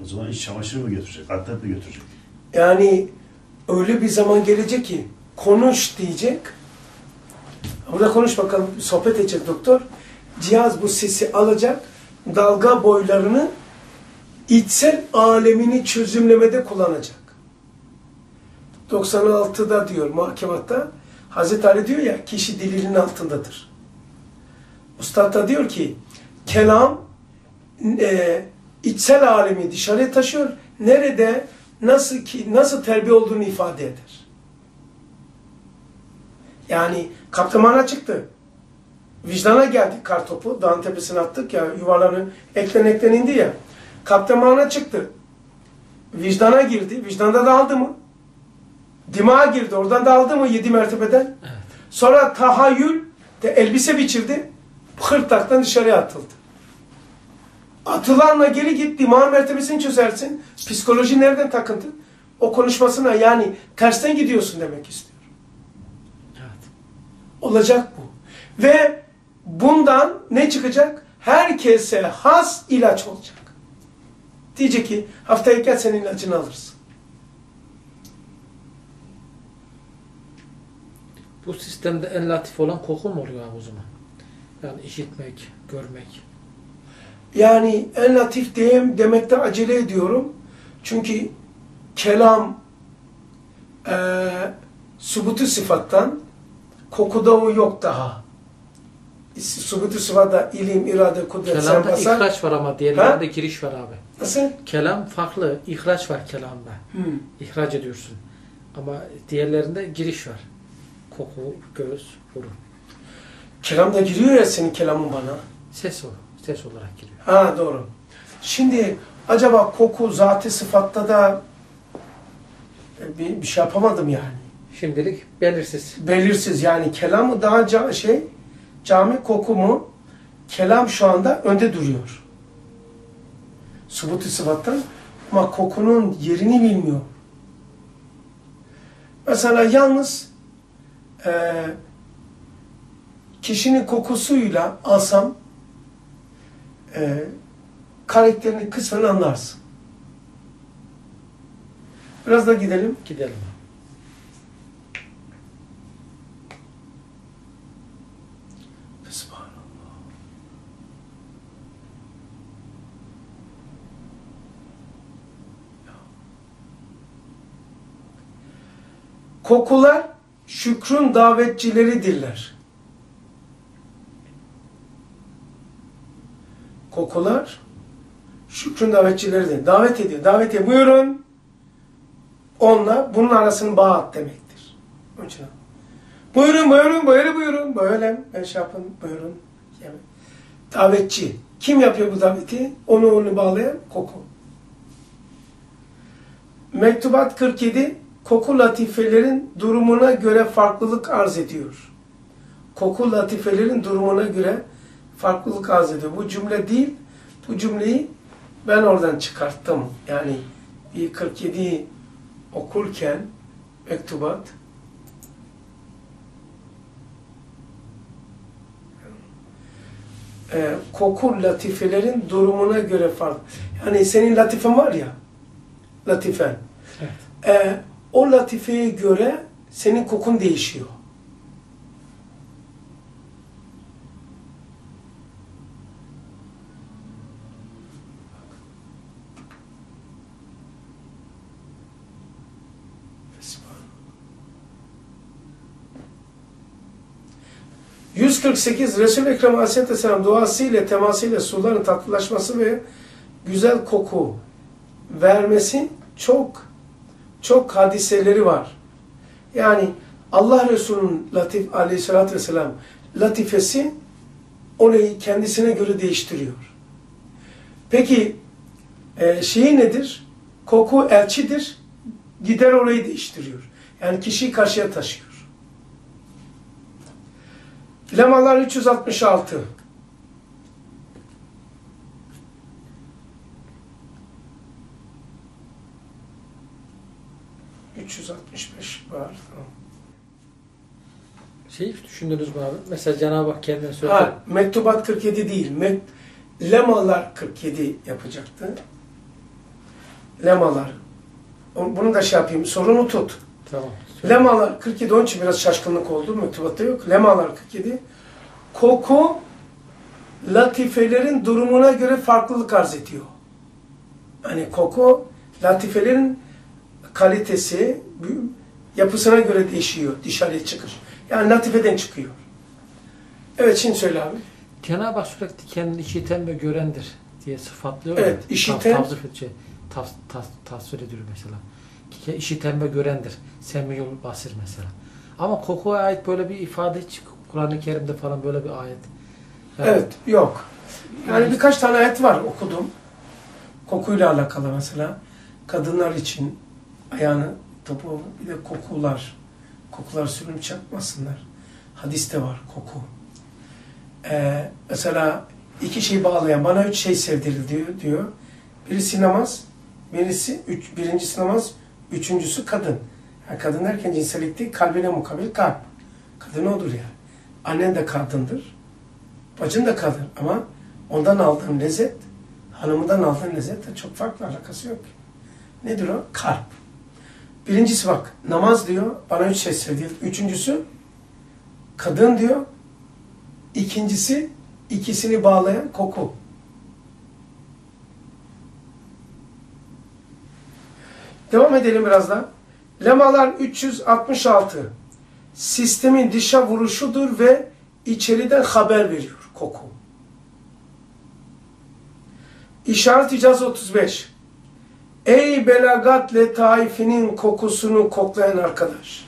O zaman iç çamaşırı mı götürecek, atlet mi götürecek? Yani öyle bir zaman gelecek ki konuş diyecek. Burada konuş bakalım, sohbet edecek doktor. Cihaz bu sesi alacak, dalga boylarını içsel alemini çözümlemede kullanacak. 96'da diyor muhakematta, Hazreti Ali diyor ya, kişi dilinin altındadır. Ustad da diyor ki, kelam içsel alemi dışarıya taşıyor. Nerede, nasıl terbiye olduğunu ifade eder. Yani kaptırmana çıktı. Vicdana geldik, kartopu. Dağın tepesine attık ya, yuvarlanı eklen indi ya. Kaptırmana çıktı. Vicdana girdi. Vicdanda da aldı mı? Dimağa girdi. Oradan da aldı mı 7 mertebeden? Evet. Sonra tahayyül de elbise biçildi. Hırtlaktan dışarıya atıldı. Atılanla geri git, dimağın mertebesini çözersin. Psikoloji nereden takıntı? O konuşmasına, yani tersten gidiyorsun demek istiyor. Evet. Olacak bu. Ve bundan ne çıkacak? Herkese has ilaç olacak. Diyecek ki haftaya gel, senin ilacını alırsın. Bu sistemde en latif olan koku mu oluyor abi o zaman? Yani işitmek, görmek. Yani en latif demekte acele ediyorum. Çünkü kelam subutu sıfattan, kokuda o yok daha. Subutu sıfatta ilim, irade, kudret, sen kelamda ihraç var ama diğerlerinde giriş var abi. Nasıl? Kelam farklı, ihraç var kelamda. İhraç ediyorsun. Ama diğerlerinde giriş var. Koku, göz, burun. Kelamda giriyor ya senin kelamın bana. Ses o. Ses olarak giriyor. Ha doğru. Şimdi acaba koku zat-ı sıfatta da bir şey yapamadım yani. Şimdilik belirsiz. Belirsiz yani, kelam mı daha cami, koku mu? Kelam şu anda önde duruyor. Subut-ı sıfattan, ama kokunun yerini bilmiyor. Mesela yalnız kişinin kokusuyla alsam karakterini kısmen anlarsın. Biraz da gidelim. Gidelim. Kokular şükrün davetçileridirler. Kokular şükrün davetçileridir. Davet ediyor. Davet ediyor. Buyurun. Onunla bunun arasını bağat demektir. Onun için. Buyurun, buyurun, buyurun. Böyle yapın, buyurun. Yani, davetçi. Kim yapıyor bu daveti? Onu bağlayan koku. Mektubat 47 koku latifelerin durumuna göre farklılık arz ediyor. Koku latifelerin durumuna göre farklılık arz ediyor. Bu cümle değil, bu cümleyi ben oradan çıkarttım. Yani 47 okurken mektubat koku latifelerin durumuna göre farklı. Yani senin latifen var ya, latifen. Evet. O latifeye göre senin kokun değişiyor. ...148 Resul-i Ekrem Aleyhisselam duasıyla, temasıyla suların tatlılaşması ve güzel koku vermesi çok hadiseleri var. Yani Allah Resulü'nün Aleyhisselatü Vesselam latifesi orayı kendisine göre değiştiriyor. Peki şeyi nedir? Koku elçidir. Gider orayı değiştiriyor. Yani kişiyi karşıya taşıyor. Lemalar 366. ...365 var. Tamam. Hiç düşündünüz mü abi? Mesela Cenab-ı Hak kendine söyledi. Mektubat 47 değil. Lemalar 47 yapacaktı. lemalar. Bunu da şey yapayım. Sorunu tut. Tamam. Lemalar 47, onun için biraz şaşkınlık oldu. Mektubatta yok. Lemalar 47. Koku latifelerin durumuna göre farklılık arz ediyor. Hani koku latifelerin kalitesi yapısına göre değişiyor. Dışarıya çıkış. Yani latifeden çıkıyor. Evet, şimdi söyle abi. Cenab-ı Hak sürekli kendini işiten ve görendir diye sıfatlıyor. Evet, ya. işiten. Tasvir ediyor mesela. İşiten ve görendir. Semiyul basir mesela. Ama kokuya ait böyle bir ifade hiç Kur'an-ı Kerim'de falan böyle bir ayet. Yani, Evet, yok. Yani birkaç tane ayet var okudum. Kokuyla alakalı mesela. Kadınlar için ayağını, topu, bir de kokular sürünüp çakmasınlar. Hadiste var koku. Mesela iki şey bağlayan, bana 3 şey sevdirildi diyor. Birisi namaz, birincisi namaz, üçüncüsü kadın. Yani kadın derken cinsellik değil, kalbine mukabil kalp. Kadın odur yani. Annen de kadındır, bacın da kadın ama ondan aldığın lezzet, hanımından aldığın lezzetle çok farklı, alakası yok. Nedir o? Kalp. Birincisi bak, namaz diyor, bana 3 şey sevdirildi. Üçüncüsü, kadın diyor. İkincisi, ikisini bağlayan koku. Devam edelim biraz daha. Lemalar 366. Sistemin dışa vuruşudur ve içeriden haber veriyor koku. İşaret icaz 35. Ey belagat letaifinin kokusunu koklayan arkadaş.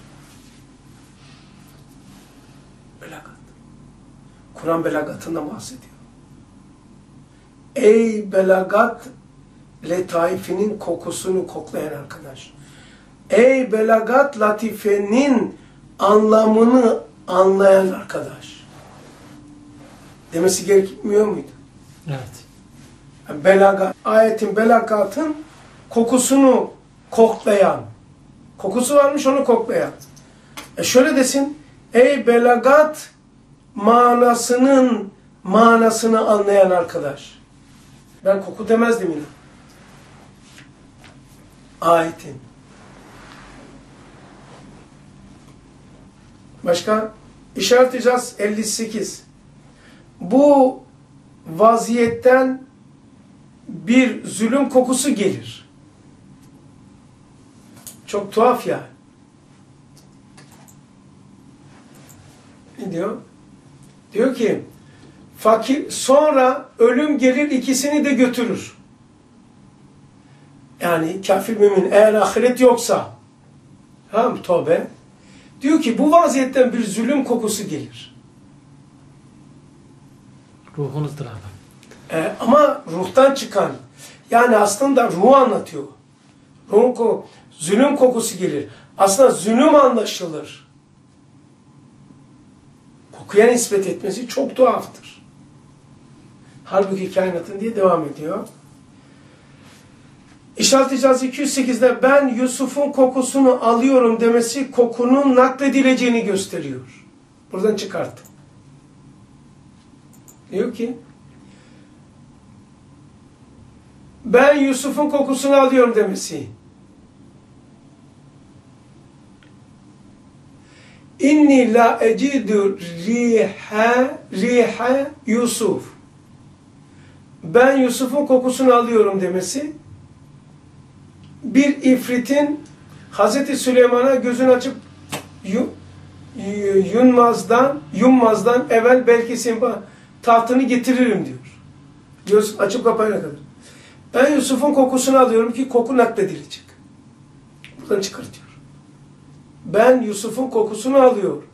Belagat. Kur'an belagatından bahsediyor. Ey belagat letaifinin kokusunu koklayan arkadaş. Ey belagat latifenin anlamını anlayan arkadaş. Demesi gerekmiyor muydu? Evet. Belagat, ayetin belagatın kokusunu koklayan. Kokusu varmış, onu koklayan. Şöyle desin, ey belagat manasını anlayan arkadaş. Ben koku demezdim yine. Ayetin. Başka? İşaret icaz 58. Bu vaziyetten bir zulüm kokusu gelir. Çok tuhaf ya. Ne diyor? Diyor ki, fakir sonra ölüm gelir, ikisini de götürür. Yani kafir mümin eğer ahiret yoksa, tamam, tövbe. Diyor ki bu vaziyetten bir zulüm kokusu gelir. Ruhunuzdur adam. Ama ruhtan çıkan, yani aslında ruhu anlatıyor. Zulüm kokusu gelir. Aslında zulüm anlaşılır. Kokuya nispet etmesi çok tuhaftır. Halbuki kainatın diye devam ediyor. İşaret icazı 208'de ben Yusuf'un kokusunu alıyorum demesi kokunun nakledileceğini gösteriyor. Buradan çıkarttım. Diyor ki ben Yusuf'un kokusunu alıyorum demesi. İnni la ecidu riha Yusuf. Ben Yusuf'un kokusunu alıyorum demesi bir ifritin Hazreti Süleyman'a gözünü açıp yummazdan evvel belki tahtını getiririm diyor. Göz açıp kapayana kadar. Ben Yusuf'un kokusunu alıyorum ki koku nakledilecek. Buradan çıkartıyor. Ben Yusuf'un kokusunu alıyorum.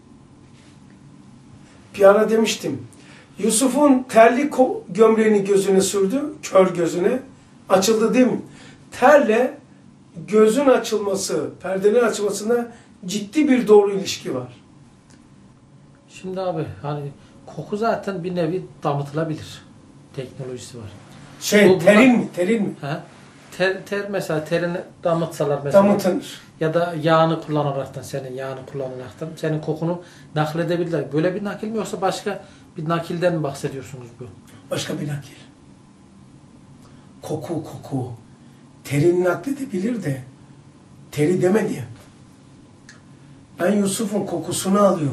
Bir ara demiştim. Yusuf'un terli gömleğini gözüne sürdü. Kör gözüne. Açıldı değil mi? Terle gözün açılması, perdenin açılmasında ciddi bir doğru ilişki var. Şimdi abi hani koku zaten bir nevi damıtılabilir. Teknolojisi var. Terin mi? Terin mi? Ter mesela terini damıtsalar mesela. Damıtılır. Ya da yağını kullanaraktan, senin yağını kullanaraktan senin kokunu nakledebilirler. Böyle bir nakil mi yoksa başka bir nakilden mi bahsediyorsunuz bu? Başka bir nakil. Koku. terini nakledebilir de teri demedi. Ben Yusuf'un kokusunu alıyor.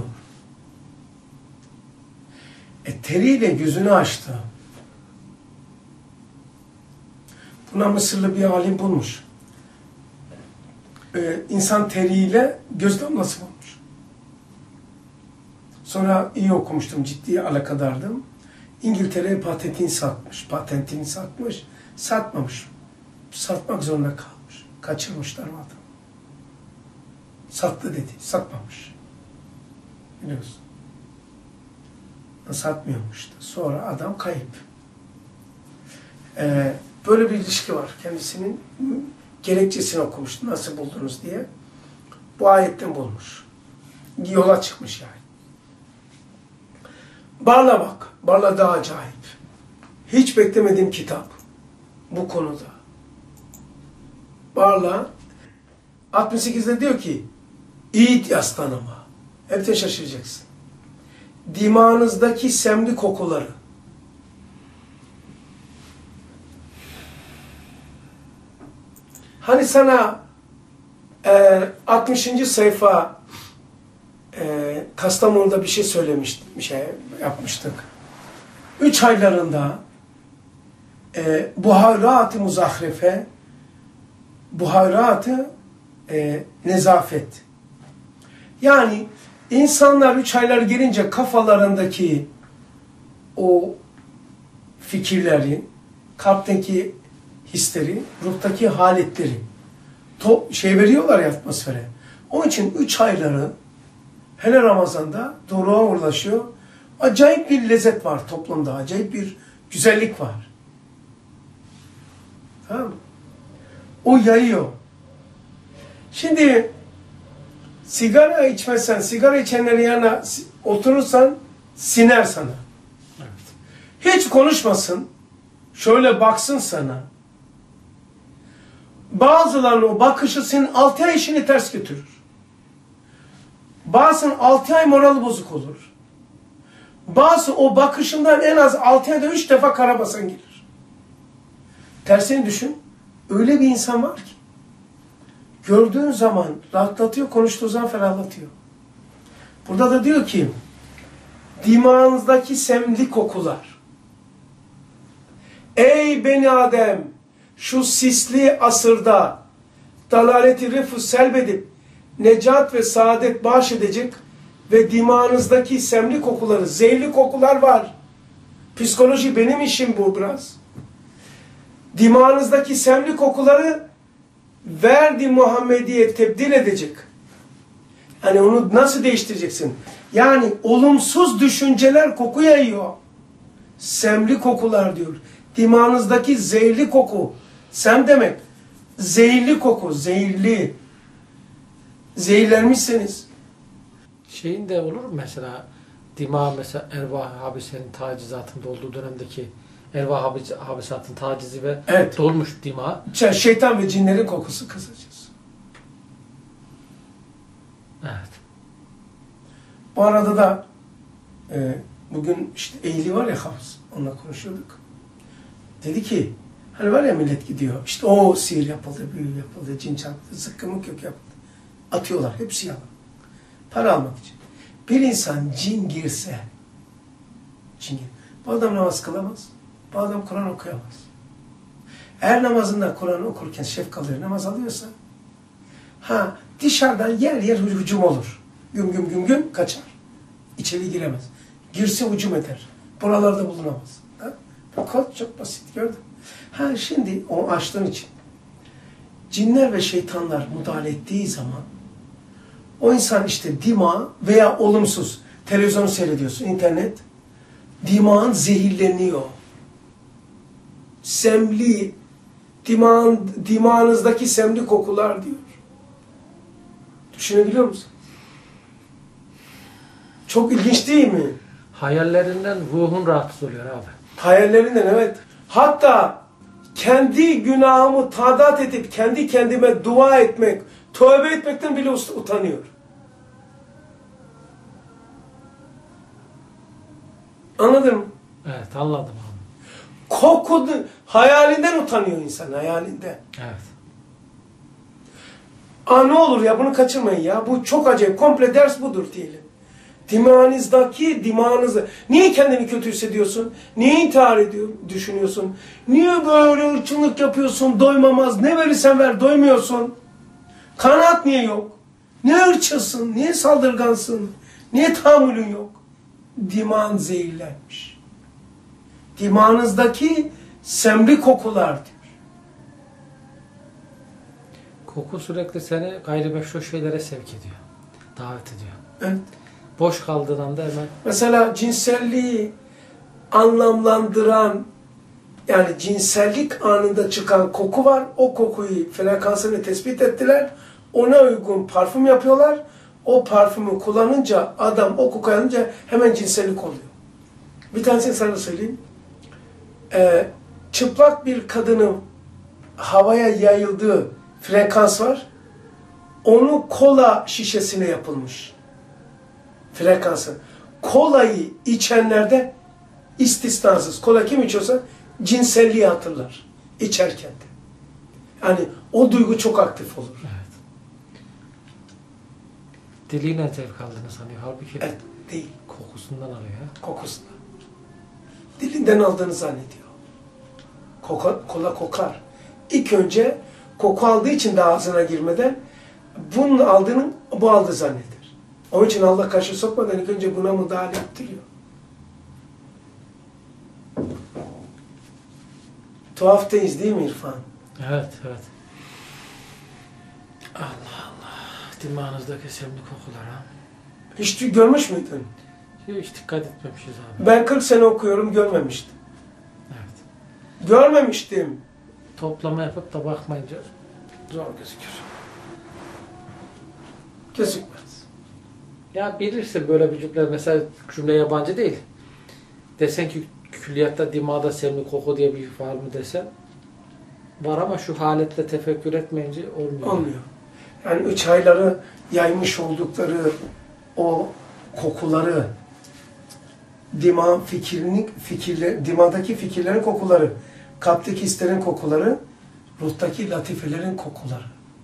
Teriyle yüzünü açtı. Buna Mısırlı bir alim bulmuş. İnsan teriyle göz damlası bulmuş. Sonra iyi okumuştum, ciddi alakadardım. İngiltere'ye patentini satmış, satmamış. Satmak zorunda kalmış. Kaçırmışlar o adamı. Sattı dedi, satmamış. Biliyorsun. Satmıyormuş da. Sonra adam kayıp. Böyle bir ilişki var. Kendisinin gerekçesini okumuştu. Nasıl buldunuz diye. Bu ayetten bulmuş. Yola çıkmış yani. Barla bak. Barla daha acayip. Hiç beklemediğim kitap. Bu konuda. Barla 68'de diyor ki İğit yaslanıma. Hep de şaşıracaksın. Dimağınızdaki semli kokuları. Hani sana 60. sayfa Kastamonu'da bir şey söylemiştim, bir şey yapmıştık. 3 aylarında buharat-ı muzahrefe, buharat-ı nezafet. Yani insanlar 3 aylar gelince kafalarındaki o fikirleri, kalpteki hisleri, ruhtaki haletleri veriyorlar ya atmosfere. Onun için 3 ayları hele Ramazan'da doruğa ulaşıyor. Acayip bir lezzet var toplumda. Acayip bir güzellik var. Tamam mı? O yayıyor. Şimdi sigara içmezsen, sigara içenlerin yanına oturursan siner sana. Evet. Hiç konuşmasın. Şöyle baksın sana. Bazılarının o bakışı senin 6 ay işini ters götürür. Bazısının 6 ay moral bozuk olur. Bazı o bakışından en az 6 ayda 3 defa karabasan gelir. Tersini düşün. Öyle bir insan var ki gördüğün zaman rahatlatıyor, konuştuğu zaman ferahlatıyor. Burada da diyor ki dimağınızdaki semli kokular. Ey beni Adem, şu sisli asırda dalaleti rıfı selbedip necat ve saadet bahşedecek ve dimağınızdaki semli kokuları, zehirli kokular var. Psikoloji benim işim bu biraz. Dimağınızdaki semli kokuları verdi Muhammediye tebdil edecek. Yani onu nasıl değiştireceksin? Yani olumsuz düşünceler koku yayıyor. Semli kokular diyor. Dimağınızdaki zehirli koku. Sem demek. Zehirli koku. Zehirli. Zehirlenmişseniz. Şeyin de olur mu mesela dima mesela ervah habisenin tacizatında olduğu dönemdeki ervah habisatın tacizi ve evet, dolmuş dima. Şeytan ve cinlerin kokusu kısacası. Evet. Bu arada da bugün işte Eğli var ya Hafız. Onunla konuşuyorduk. Dedi ki hani var ya millet gidiyor. İşte o sihir yapıldı, büyü yapıldı, cin çarptı, zıkkımık yok yapıldı. Atıyorlar. Hepsi yalan. Para almak için. Bir insan cin girse bu adam namaz kılamaz. Bu adam Kur'an okuyamaz. Eğer namazında Kur'an okurken şefkalıyla namaz alıyorsa dışarıdan yer yer hücum olur. Güm güm güm güm kaçar. İçeri giremez. Girse hücum eder. Buralarda bulunamaz. Kod çok basit gördün. Şimdi o açtığın için cinler ve şeytanlar müdahale ettiği zaman o insan işte dima veya olumsuz televizyonu seyrediyorsun, internet dimağın zehirleniyor. Semli dimağınızdaki semli kokular diyor. Düşünebiliyor musun? Çok ilginç değil mi? Hayallerinden ruhun rahatsız oluyor abi. Hayallerinden evet. Hatta kendi günahımı tadat edip kendi kendime dua etmek, tövbe etmekten bile utanıyor. Anladın mı? Evet anladım abi. Hayalinden utanıyor insan, hayalinden. Evet. Ne olur ya, bunu kaçırmayın ya. Bu çok acayip. Komple ders budur diyelim. Dimağınızı. Niye kendini kötü hissediyorsun? Niye intihar düşünüyorsun? Niye böyle hırçınlık yapıyorsun? Doymamaz. Ne verirsen ver, doymuyorsun. Kanaat niye yok? Niye hırçınsın? Niye saldırgansın? Niye tahammülün yok? Dimağın zehirlenmiş. Dimağınızdaki semri kokular diyor. Koku sürekli seni gayrimeşru şeylere sevk ediyor. Davet ediyor. Evet. Boş kaldığın anda hemen... Mesela cinselliği anlamlandıran, yani cinsellik anında çıkan koku var. O kokuyu, frekansını tespit ettiler. Ona uygun parfüm yapıyorlar. O parfümü kullanınca, adam o kokuyu alınca hemen cinsellik oluyor. Bir tanesini sana söyleyeyim. Çıplak bir kadının havaya yayıldığı frekans var. Onu kola şişesine yapılmış. Frekansı. Kolayı içenlerde istisnasız. Kola kim içiyorsa cinselliği hatırlar. İçerken de. Yani o duygu çok aktif olur. Evet. Diliyle zevk aldığını sanıyor. Halbuki Evet, değil. kokusundan alıyor. Kokusundan. Dilinden aldığını zannediyor. Kola kokar. İlk önce koku aldığı için de ağzına girmeden bunun aldığını bu aldı zanneder. Onun için Allah karşı sokmadan ilk önce buna müdahale ettiriyor. Tuhaftayız değil mi İrfan? Evet, evet. Allah Allah. Dimağınızdaki semli kokulara. Hiç görmüş müydün? Hiç dikkat etmemişiz abi. Ben 40 sene okuyorum, görmemiştim. Evet. Görmemiştim. Toplama yapıp da bakmayınca zor gözüküyor. Gözükmez. Ya bilirsin böyle bir cümle, mesela cümle yabancı değil. Desen ki külliyatta dimağda semli koku diye bir var mı desen, var ama şu haletle tefekkür etmeyince olmuyor. Olmuyor. Yani 3 ayları yaymış oldukları o kokuları, dimağdaki fikirlerin kokuları, kalpteki hislerin kokuları, ruhtaki latifelerin kokuları.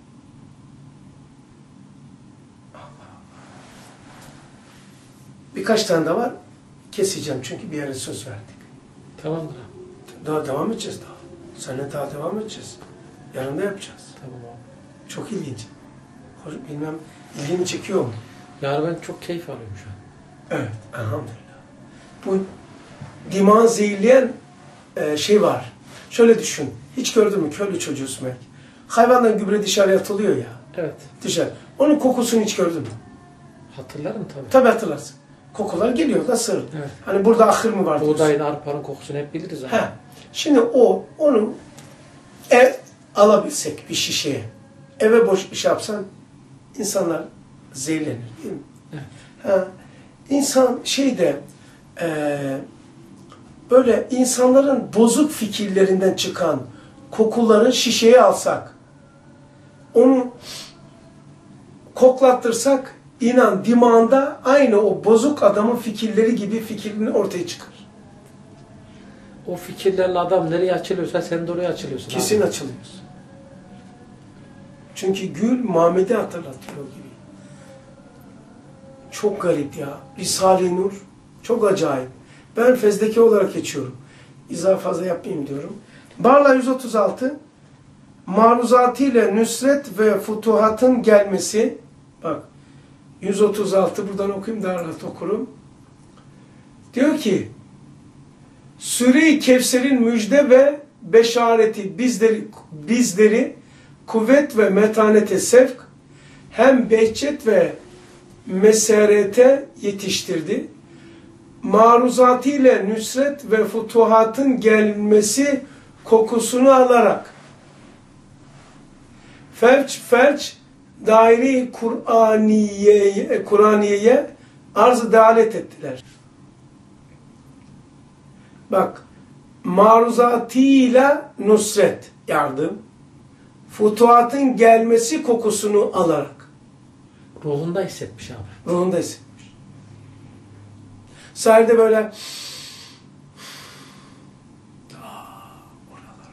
Birkaç tane de var. Keseceğim çünkü bir yere söz verdik. Tamamdır abi. Daha devam edeceğiz daha. Seninle daha devam edeceğiz. Yarın da yapacağız. Tamam abi. Çok ilginç. Bilmem ilgimi çekiyor mu? Yani ben çok keyif alıyorum şu an. Evet. Elhamdülillah. Bu dimağı zehirleyen şey var. Şöyle düşün. Hiç gördün mü köylü çocuğusun belki. Hayvandan gübre dışarıya atılıyor ya. Evet. Dışarı. Onun kokusunu hiç gördün mü? Hatırlarım tabii. Tabii hatırlarsın. Kokular geliyor da sır. Evet. Hani burada ahır mı var diyorsun. Buğdayın, arpanın kokusunu hep biliriz abi. He. Şimdi onu alabilsek bir şişeye, eve boş bir şey yapsan insanlar zehirlenir değil mi? Evet. Ha. İnsan böyle insanların bozuk fikirlerinden çıkan kokuları şişeye alsak, onu koklattırsak, inan dimağında aynı o bozuk adamın fikirleri gibi fikrini ortaya çıkar. O fikirlerle adam nereye açılıyorsa sen de oraya açılıyorsun. Kesin abi. açılıyorsun. Çünkü gül Muhammed'i hatırlatıyor gibi. Çok garip ya. Risale-i Nur çok acayip. Ben fezleke olarak geçiyorum. İzah fazla yapmayayım diyorum. Barla 136 maruzatıyla nüsret ve futuhatın gelmesi, bak 136 buradan okuyayım daha rahat okurum. Diyor ki Sure-i Kevser'in müjde ve beşareti bizleri kuvvet ve metanete sevk, hem behçet ve meserete yetiştirdi. Maruzatıyla nüsret ve futuhatın gelmesi kokusunu alarak felç daire-i Kur'aniye'ye arz-ı dealet ettiler. Bak, maruzatıyla nusret, yardım, futuhatın gelmesi kokusunu alarak. Ruhunda hissetmiş abi. Ruhunda hissetmiş. Sahilde böyle oralar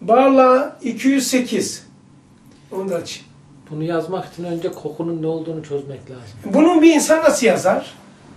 Barla 208. Onu da açayım. Bunu yazmak için önce kokunun ne olduğunu çözmek lazım. Bunun bir insan nasıl yazar?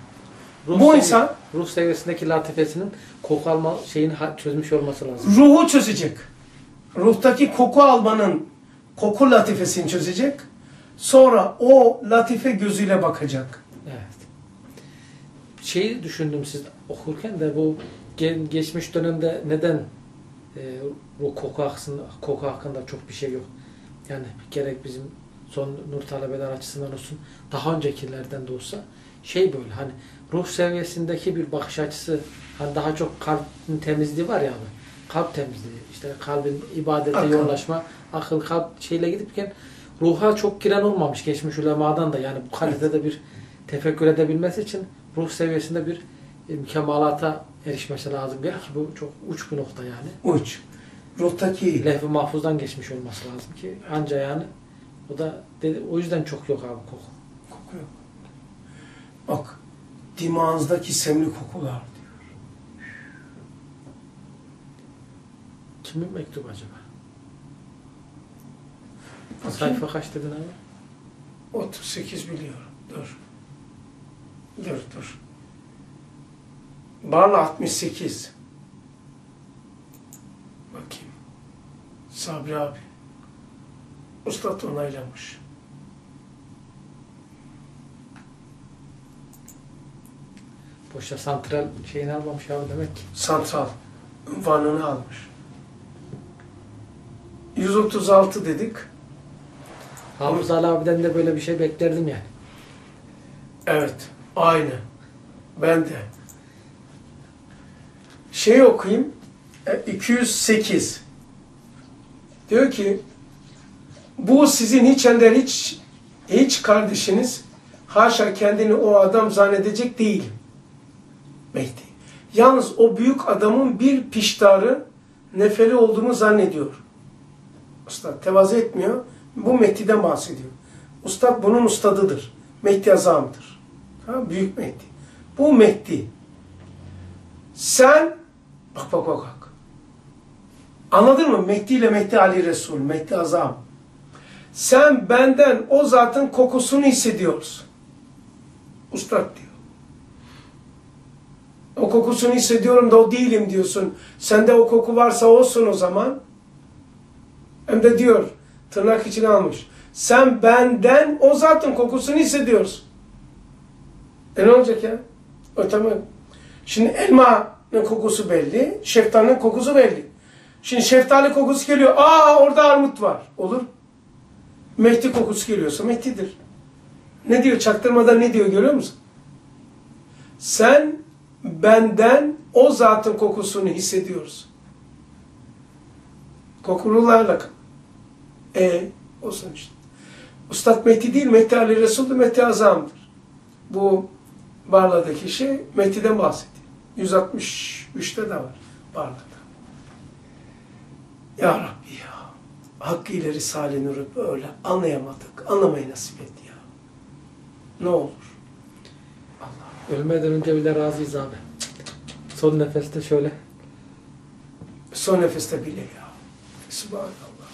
Ruh seviyesindeki latifesinin koku alma şeyini çözmüş olması lazım. Ruhu çözecek. Ruhtaki koku almanın koku latifesini çözecek. Sonra o latife gözüyle bakacak. Evet. Şeyi düşündüm siz okurken de bu geçmiş dönemde neden bu koku hakkında çok bir şey yok. Yani gerek bizim son nur talebeler açısından olsun, daha öncekilerden de olsa böyle hani ruh seviyesindeki bir bakış açısı, hani daha çok kalbin temizliği var ya abi. Kalp temizliği, işte kalbin ibadete yoğunlaşma, akıl kalp şeyle gidipken ruha çok giren olmamış geçmiş ulemadan da, yani bu kalitede bir tefekkür edebilmesi için ruh seviyesinde bir kemalata erişmesi lazım. Ki bu çok uç bir nokta yani. Uç. Ruhtaki Levh-i mahfuzdan geçmiş olması lazım ki anca yani o da o yüzden çok yok abi koku. Koku yok. Bak, dimağınızdaki semli kokular diyor. Kimin mektubu acaba? Bakayım. Sayfa kaç dedin abi? 38 biliyorum. Dur. Barla 68. Bakayım. Sabri abi. Ustad onaylamış. Boşa santral şeyini almamış abi demek ki. Santral unvanını almış. 136 dedik. Hafız Ali abiden de böyle bir şey beklerdim yani. Evet. Aynı. Ben de. Şey okuyayım. 208. Diyor ki bu sizin hiç kardeşiniz, haşa kendini o adam zannedecek değil. Mehdi. Yalnız o büyük adamın bir piştarı nefeli olduğunu zannediyor. Ustad tevazu etmiyor. Bu Mehdi'den bahsediyor. Ustad bunun ustadıdır. Mehdi Azam'dır. Ha, büyük Mehdi. Bu Mehdi. Sen bak. Anladın mı? Mehdi ile Mehdi Ali Resul, Mehdi Azam. Sen benden o zatın kokusunu hissediyorsun. Ustad diyor. O kokusunu hissediyorum da o değilim diyorsun. Sende o koku varsa olsun o zaman. Hem de diyor, tırnak içine almış. Sen benden o zatın kokusunu hissediyorsun. Ne olacak ya? O tamam. Şimdi elmanın kokusu belli, şeftalinin kokusu belli. Şimdi şeftali kokusu geliyor. Orada armut var. Olur. Mehdi kokusu geliyorsa Mehdi'dir. Ne diyor? Çaktırmadan ne diyor görüyor musun? Sen benden o zatın kokusunu hissediyorsun. Kokularla. Olsun işte. Ustad Mehdi değil, Mehdi Ali Resul'dür, Mehdi Azam'dır. Bu Barla'daki şey Mehdi'den bahsediyor. 163'te de var Barla'da. Ya Rabbi ya. Hakkıyla Risale-i Nur'u böyle anlayamadık. Anlamayı nasip et ya. Ne olur. Allah. Ölmeden önce bile razıyız abi. Son nefeste şöyle. Son nefeste bile ya. Subhanallah.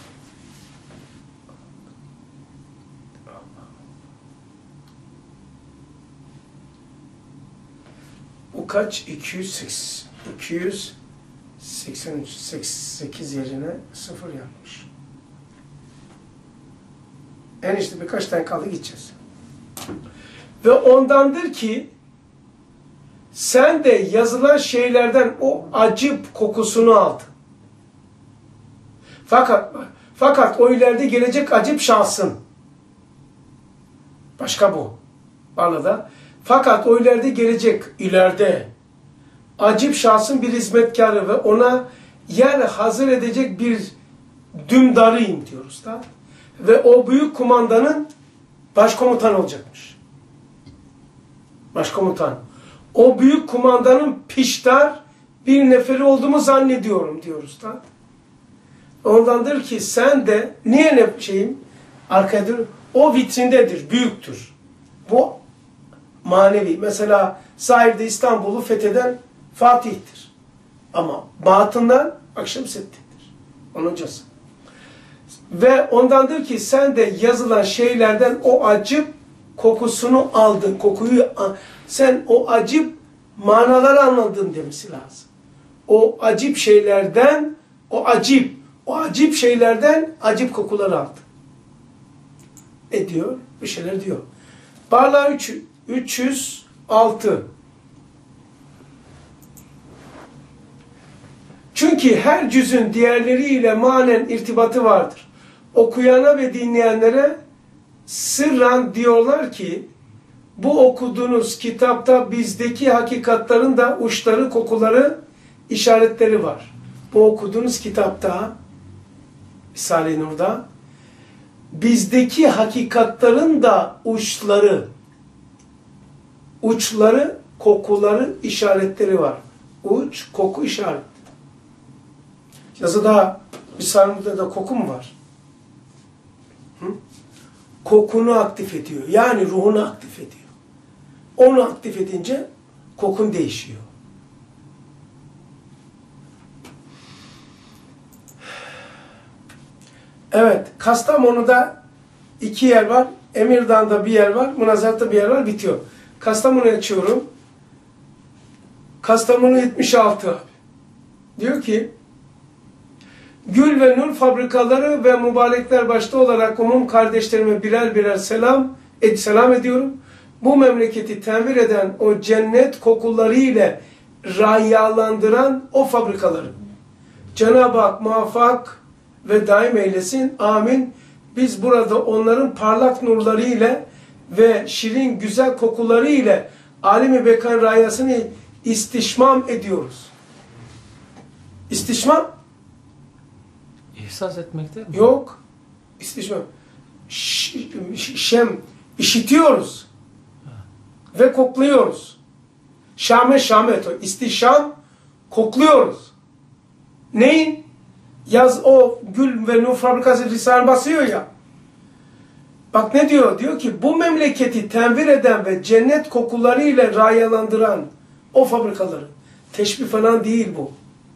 Bu kaç? 283, 88 yerine 0 yapmış. Enişte birkaç tane kaldı gideceğiz. Ve ondandır ki sen de yazılan şeylerden o acip kokusunu aldın. Fakat o ileride gelecek acip şahsın. Başka bu. Barla'da. Fakat o ileride acip şahsın bir hizmetkarı ve ona yer hazır edecek bir dümdarıyım diyoruz da. Ve o büyük kumandanın başkomutan olacakmış. Başkomutan. O büyük kumandanın piştar bir neferi olduğumu zannediyorum diyoruz da. Ondandır ki sen de niye arkaya dur, o vitrindedir, büyüktür. Bu manevi. Mesela zahirde İstanbul'u fetheden Fatih'tir. Ama batından Akşemseddin'dir. Onuncası. Ve ondandır ki sen de yazılan şeylerden o acı kokusunu aldın. Sen o acı manaları anladın demesi lazım. O acip şeylerden, o acip şeylerden acip kokular aldın. Ne diyor? Bir şeyler diyor. Barla 306. Çünkü her cüzün diğerleriyle manen irtibatı vardır. Okuyana ve dinleyenlere sırran diyorlar ki, bu okuduğunuz kitapta bizdeki hakikatların da uçları, kokuları, işaretleri var. Bu okuduğunuz kitapta, Risale-i Nur'da, bizdeki hakikatların da uçları, kokuları, işaretleri var. Uç, koku, işaret. Yazıda, Risale-i da koku mu var? Hı? Kokunu aktif ediyor. Yani ruhunu aktif ediyor. Onu aktif edince kokun değişiyor. Evet, Kastamonu'da 2 yer var. Emirdağ'da bir yer var. Münazzarat'ta bir yer var. Bitiyor. Kastamonu'yu açıyorum. Kastamonu 76. Diyor ki, Gül ve Nur fabrikaları ve mübarekler başta olarak umum kardeşlerime birer birer selam ediyorum. Bu memleketi tenvir eden o cennet kokuları ile rayyalandıran o fabrikaları Cenab-ı Hak muvaffak ve daim eylesin. Amin. Biz burada onların parlak nurları ile ve şirin güzel kokuları ile alim-i bekan rayasını istişmam ediyoruz. İstişmam? İhsas etmek değil mi? Yok. İstişmam. İşitiyoruz. Ve kokluyoruz. Şamet o. İstişam, kokluyoruz. Neyin? Yaz o Gül ve Nur fabrikası Risale basıyor ya. Bak ne diyor? Diyor ki bu memleketi tenvir eden ve cennet kokularıyla rayalandıran o fabrikaları. Teşbih falan değil bu.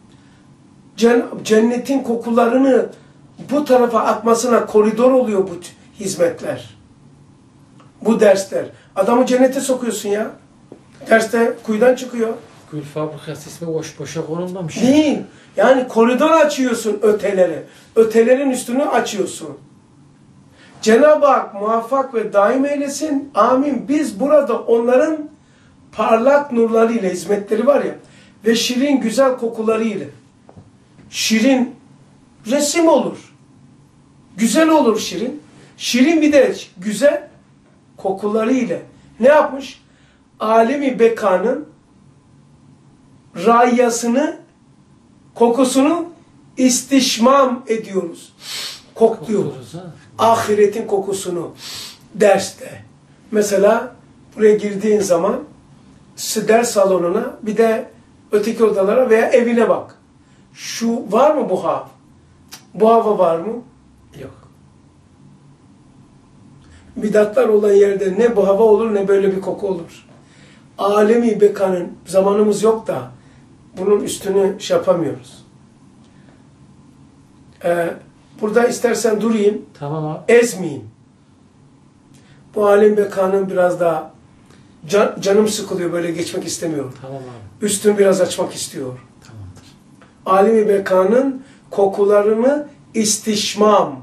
Cennetin kokularını bu tarafa akmasına koridor oluyor bu hizmetler. Bu dersler. Adamı cennete sokuyorsun ya. Derste kuyudan çıkıyor. Gül fabrikası ismi boşa konulmamış. Değil. Yani koridor açıyorsun ötelere. Ötelerin üstünü açıyorsun. Cenab-ı Hak muvaffak ve daim eylesin. Amin. Biz burada onların parlak nurlarıyla, hizmetleri var ya, ve şirin güzel kokularıyla. Şirin resim olur. Güzel olur şirin. Şirin bir de güzel kokularıyla. Ne yapmış? Alemi bekanın rayyasını, kokusunu istişmam ediyoruz. Kokluyoruz. Ahiretin kokusunu derste. Mesela buraya girdiğin zaman ders salonuna, bir de öteki odalara veya evine bak. Şu var mı bu hava? Bu hava var mı? Yok. Bidatlar olan yerde ne bu hava olur ne böyle bir koku olur. Alemi bekanın, zamanımız yok da bunun üstünü yapamıyoruz. Burada istersen durayım. Tamam abi. Ezmeyeyim. Bu alem bekanın biraz daha canım sıkılıyor, böyle geçmek istemiyorum. Tamam abi. Üstünü biraz açmak istiyor. Tamamdır. Alem-i bekanın kokularını istişmam.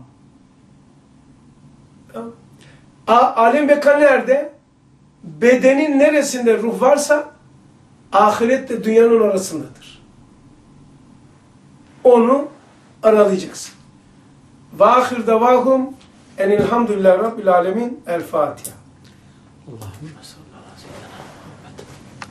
Alem-i beka nerede? Bedenin neresinde ruh varsa ahiretle dünyanın arasındadır. Onu aralayacaksın. Ve ahir davahum enilhamdülillahi rabbil alemin. El Fatiha. Allahümme salli ala seyyidina Muhammed.